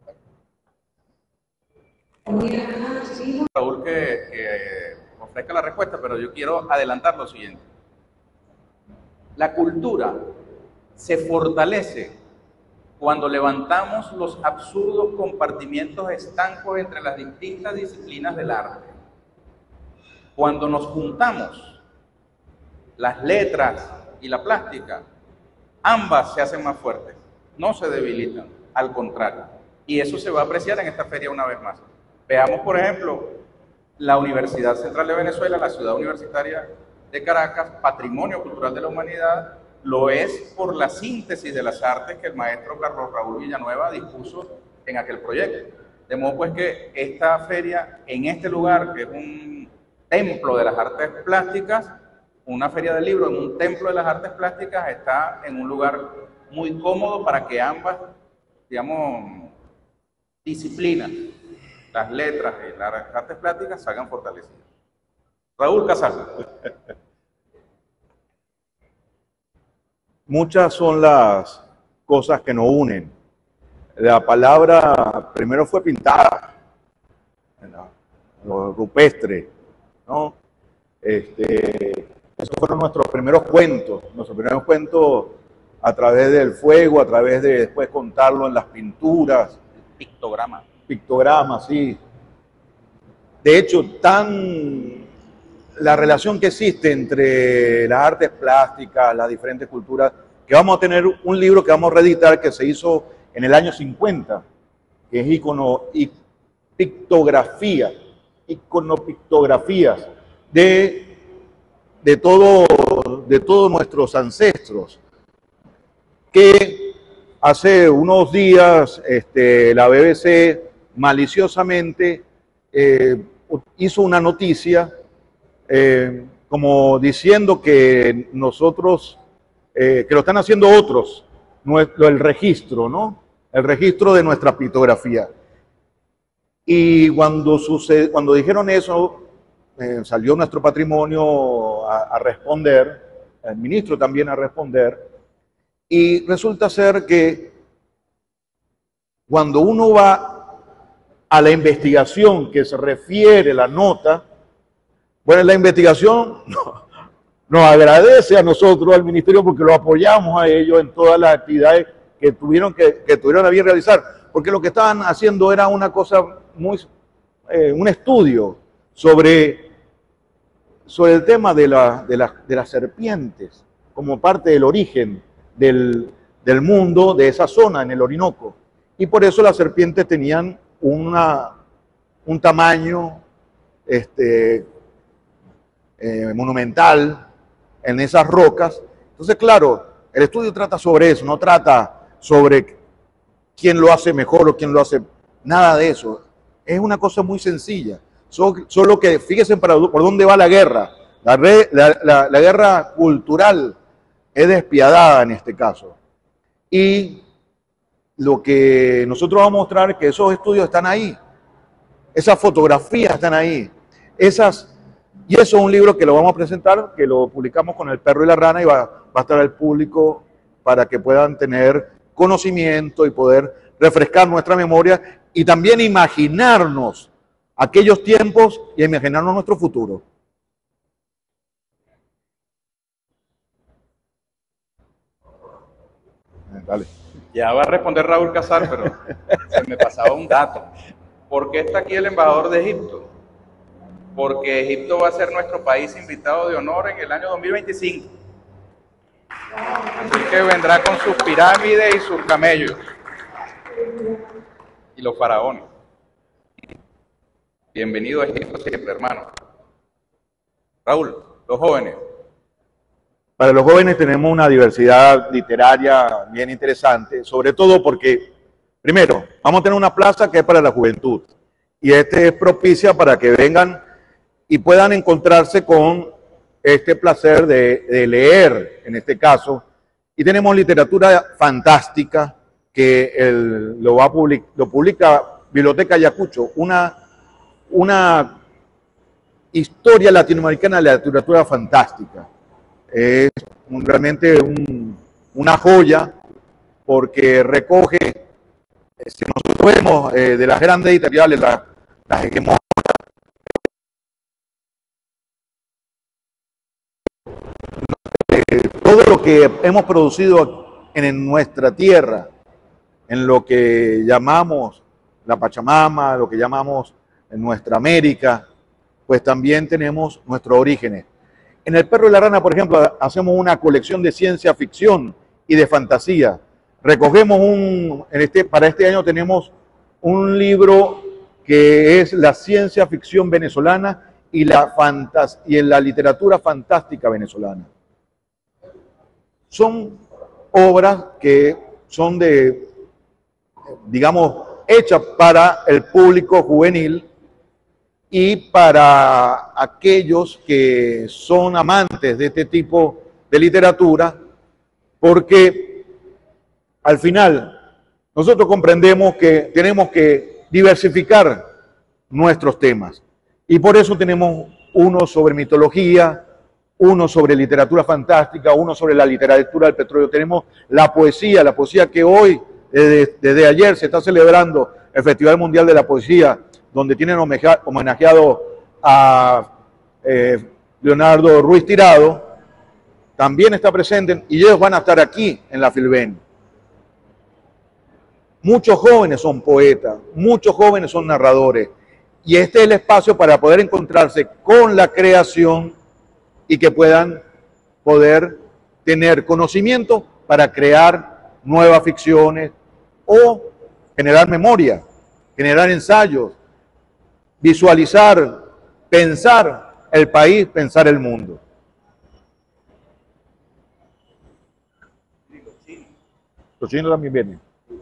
Raúl que ofrezca la respuesta, pero yo quiero adelantar lo siguiente. La cultura se fortalece cuando levantamos los absurdos compartimientos estancos entre las distintas disciplinas del arte, cuando nos juntamos las letras y la plástica, ambas se hacen más fuertes, no se debilitan, al contrario. Y eso se va a apreciar en esta feria una vez más. Veamos, por ejemplo, la Universidad Central de Venezuela, la ciudad universitaria de Caracas, patrimonio cultural de la humanidad, lo es por la síntesis de las artes que el maestro Carlos Raúl Villanueva dispuso en aquel proyecto. De modo pues que esta feria, en este lugar, que es un templo de las artes plásticas, una feria del libro en un templo de las artes plásticas, está en un lugar muy cómodo para que ambas, digamos, disciplinas, las letras y las artes plásticas, salgan fortalecidas. Raúl Casal. Muchas son las cosas que nos unen. La palabra primero fue pintada, lo rupestre, ¿no? Esos fueron nuestros primeros cuentos a través del fuego, a través de después contarlo en las pinturas. Pictogramas, sí. De hecho, la relación que existe entre las artes plásticas, las diferentes culturas, que vamos a tener un libro que vamos a reeditar que se hizo en el año 50, que es iconopictografías de todos nuestros ancestros, que hace unos días la BBC maliciosamente hizo una noticia como diciendo que nosotros, que lo están haciendo otros, el registro, ¿no? El registro de nuestra pictografía. Y cuando dijeron eso, salió nuestro patrimonio a responder, el ministro también a responder, y resulta ser que cuando uno va a la investigación que se refiere la nota, bueno, la investigación nos agradece a nosotros, al ministerio, porque lo apoyamos a ellos en todas las actividades que tuvieron a bien realizar, porque lo que estaban haciendo era una cosa un estudio sobre el tema de las serpientes, como parte del origen del mundo de esa zona en el Orinoco. Y por eso las serpientes tenían un tamaño monumental en esas rocas. Entonces, claro, el estudio trata sobre eso, no trata sobre quién lo hace mejor o quién lo hace, nada de eso. Es una cosa muy sencilla. Solo que fíjense por dónde va la guerra. La guerra cultural es despiadada en este caso. Y lo que nosotros vamos a mostrar es que esos estudios están ahí. Esas fotografías están ahí. Y eso es un libro que lo vamos a presentar, que lo publicamos con El Perro y la Rana, y va a estar al público para que puedan tener conocimiento y poder refrescar nuestra memoria y también imaginarnos aquellos tiempos y imaginarnos nuestro futuro. Dale. Ya va a responder Raúl Casal, pero se me pasaba un dato. ¿Por qué está aquí el embajador de Egipto? Porque Egipto va a ser nuestro país invitado de honor en el año 2025. Así que vendrá con sus pirámides y sus camellos. Y los faraones. Bienvenido a Egipto siempre, hermano. Raúl, los jóvenes. Para los jóvenes tenemos una diversidad literaria bien interesante, sobre todo porque, primero, vamos a tener una plaza que es para la juventud. Y es propicia para que vengan y puedan encontrarse con este placer de leer, en este caso. Y tenemos literatura fantástica que lo publica Biblioteca Ayacucho, una historia latinoamericana de la literatura fantástica. Es realmente una joya porque recoge, si nosotros vemos de las grandes editoriales, las hegemónicas, todo lo que hemos producido en nuestra tierra en lo que llamamos la Pachamama, lo que llamamos nuestra América, pues también tenemos nuestros orígenes. En El perro y la rana, por ejemplo, hacemos una colección de ciencia ficción y de fantasía. Recogemos para este año tenemos un libro que es la ciencia ficción venezolana y en la literatura fantástica venezolana. Son obras que son digamos, hechas para el público juvenil y para aquellos que son amantes de este tipo de literatura, porque al final nosotros comprendemos que tenemos que diversificar nuestros temas y por eso tenemos uno sobre mitología, uno sobre literatura fantástica, uno sobre la literatura del petróleo. Tenemos la poesía que hoy, desde ayer, se está celebrando el Festival Mundial de la Poesía, donde tienen homenajeado a Leonardo Ruiz Tirado, también está presente y ellos van a estar aquí en la Filben. Muchos jóvenes son poetas, muchos jóvenes son narradores y este es el espacio para poder encontrarse con la creación y que puedan poder tener conocimiento para crear nuevas ficciones o generar memoria, generar ensayos, visualizar, pensar el país, pensar el mundo. Los chinos también vienen.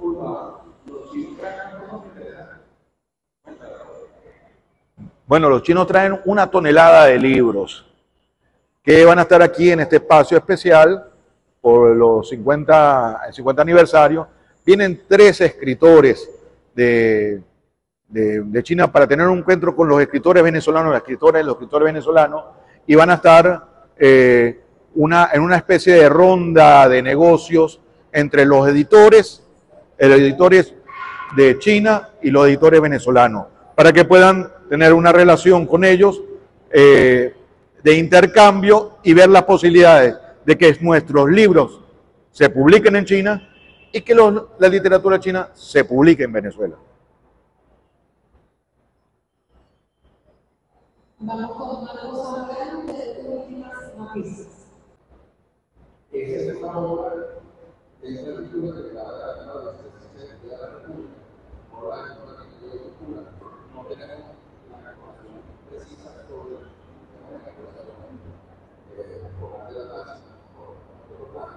Bueno, los chinos traen 1 tonelada de libros que van a estar aquí en este espacio especial por el 50 aniversario. Vienen 3 escritores de China para tener un encuentro con los escritores venezolanos, las escritoras y los escritores venezolanos, y van a estar en una especie de ronda de negocios entre los editores de China y los editores venezolanos, para que puedan tener una relación con ellos de intercambio y ver las posibilidades de que nuestros libros se publiquen en China y que la literatura china se publique en Venezuela. Vamos con una cosa grande de últimas noticias. Esa es una obra de esta lectura declarada de la Presidencia de la República, por la Secretaría de Cultura. No tenemos una información precisa sobre la calculación por de la tasa o de los planes.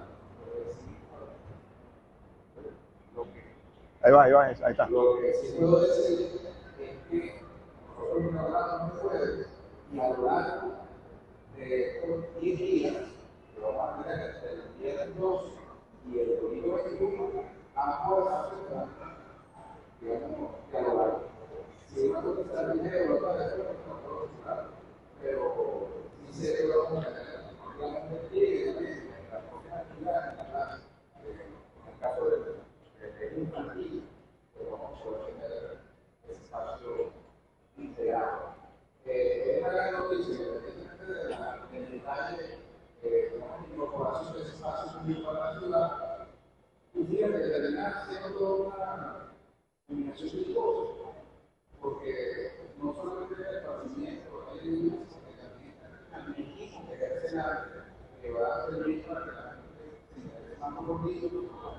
Ahí está. Lo que sí puedo decir es que nosotros nos hablamos el jueves y a lo largo de estos 10 días, que vamos a tener entre el viernes 2 y el domingo 21, ambos aceptan, digamos, dialogar. Si una cosa está en video, lo puede hacer, no puedo hablar, pero sí sé que vamos a tener, digamos, el día también, la próxima actividad, en el caso de infantil, vamos a poder tener ese espacio integrado. Es una gran noticia, independientemente del detalle de la incorporación de ese espacio público a la ciudad, y tiene que terminar siendo una combinación de cosas, porque no solamente es el esparcimiento, hay niños, sino que también el mecanismo que ejerce el arte, que va a servir para que la gente se interese más por los niños,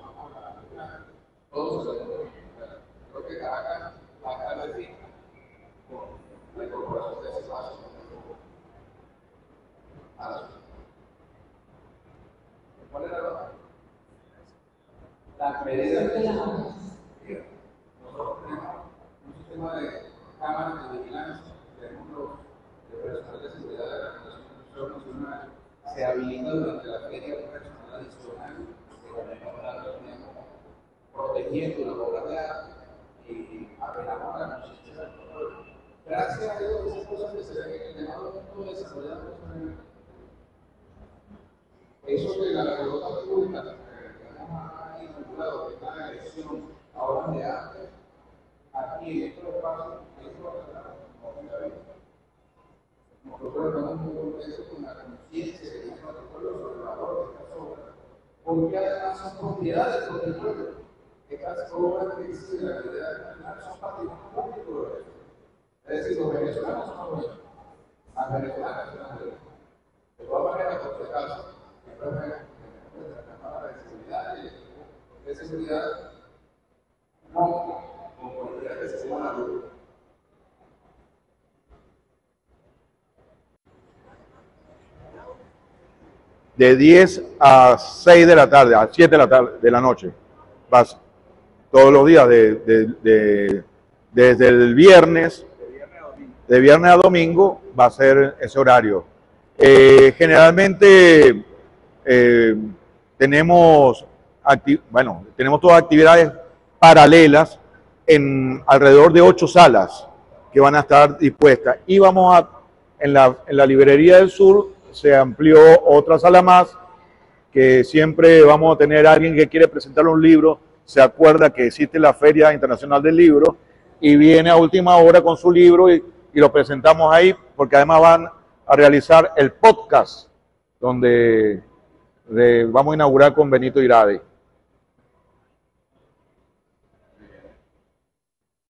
todos se lo creo que Caracas va a estar de fin con la incorporación de ese espacio a la ciudad. ¿Cuál era la medida de la nosotros tenemos un sistema de cámaras de vigilancia, tenemos los personal de seguridad de la Fundación Nacional, se habilita durante la feria un personal adicional que también va a estar protegiendo las obras de arte y apelamos a la conciencia del pueblo. Gracias a Dios, esas cosas que se ven en el llamado mundo desarrollado eso que la pelota pública que ha inculcado, que está en la elección a obras de arte, aquí en estos espacios, esto va a pasar como primera vez. Nosotros estamos muy contentos con la conciencia que tiene nuestro pueblo sobre el valor de estas obras, porque además son propiedades del pueblo. estas obras que existen en la vida nacional son patrimonio público. Es decir, los venezolanos son buenos, las venezolanas son buenas. De todas maneras, por si acaso, siempre la Cámara de Seguridad no podría que se suman a luz. De 10 a 6 de la tarde, a 7 de la tarde, de la noche. Vas todos los días, desde el viernes, de viernes a domingo, va a ser ese horario. Generalmente tenemos todas actividades paralelas en alrededor de 8 salas que van a estar dispuestas. Y en la Librería del Sur se amplió otra sala más, que siempre vamos a tener a alguien que quiere presentar un libro, se acuerda que existe la Feria Internacional del Libro y viene a última hora con su libro y lo presentamos ahí, porque además van a realizar el podcast donde vamos a inaugurar con Benito Irade.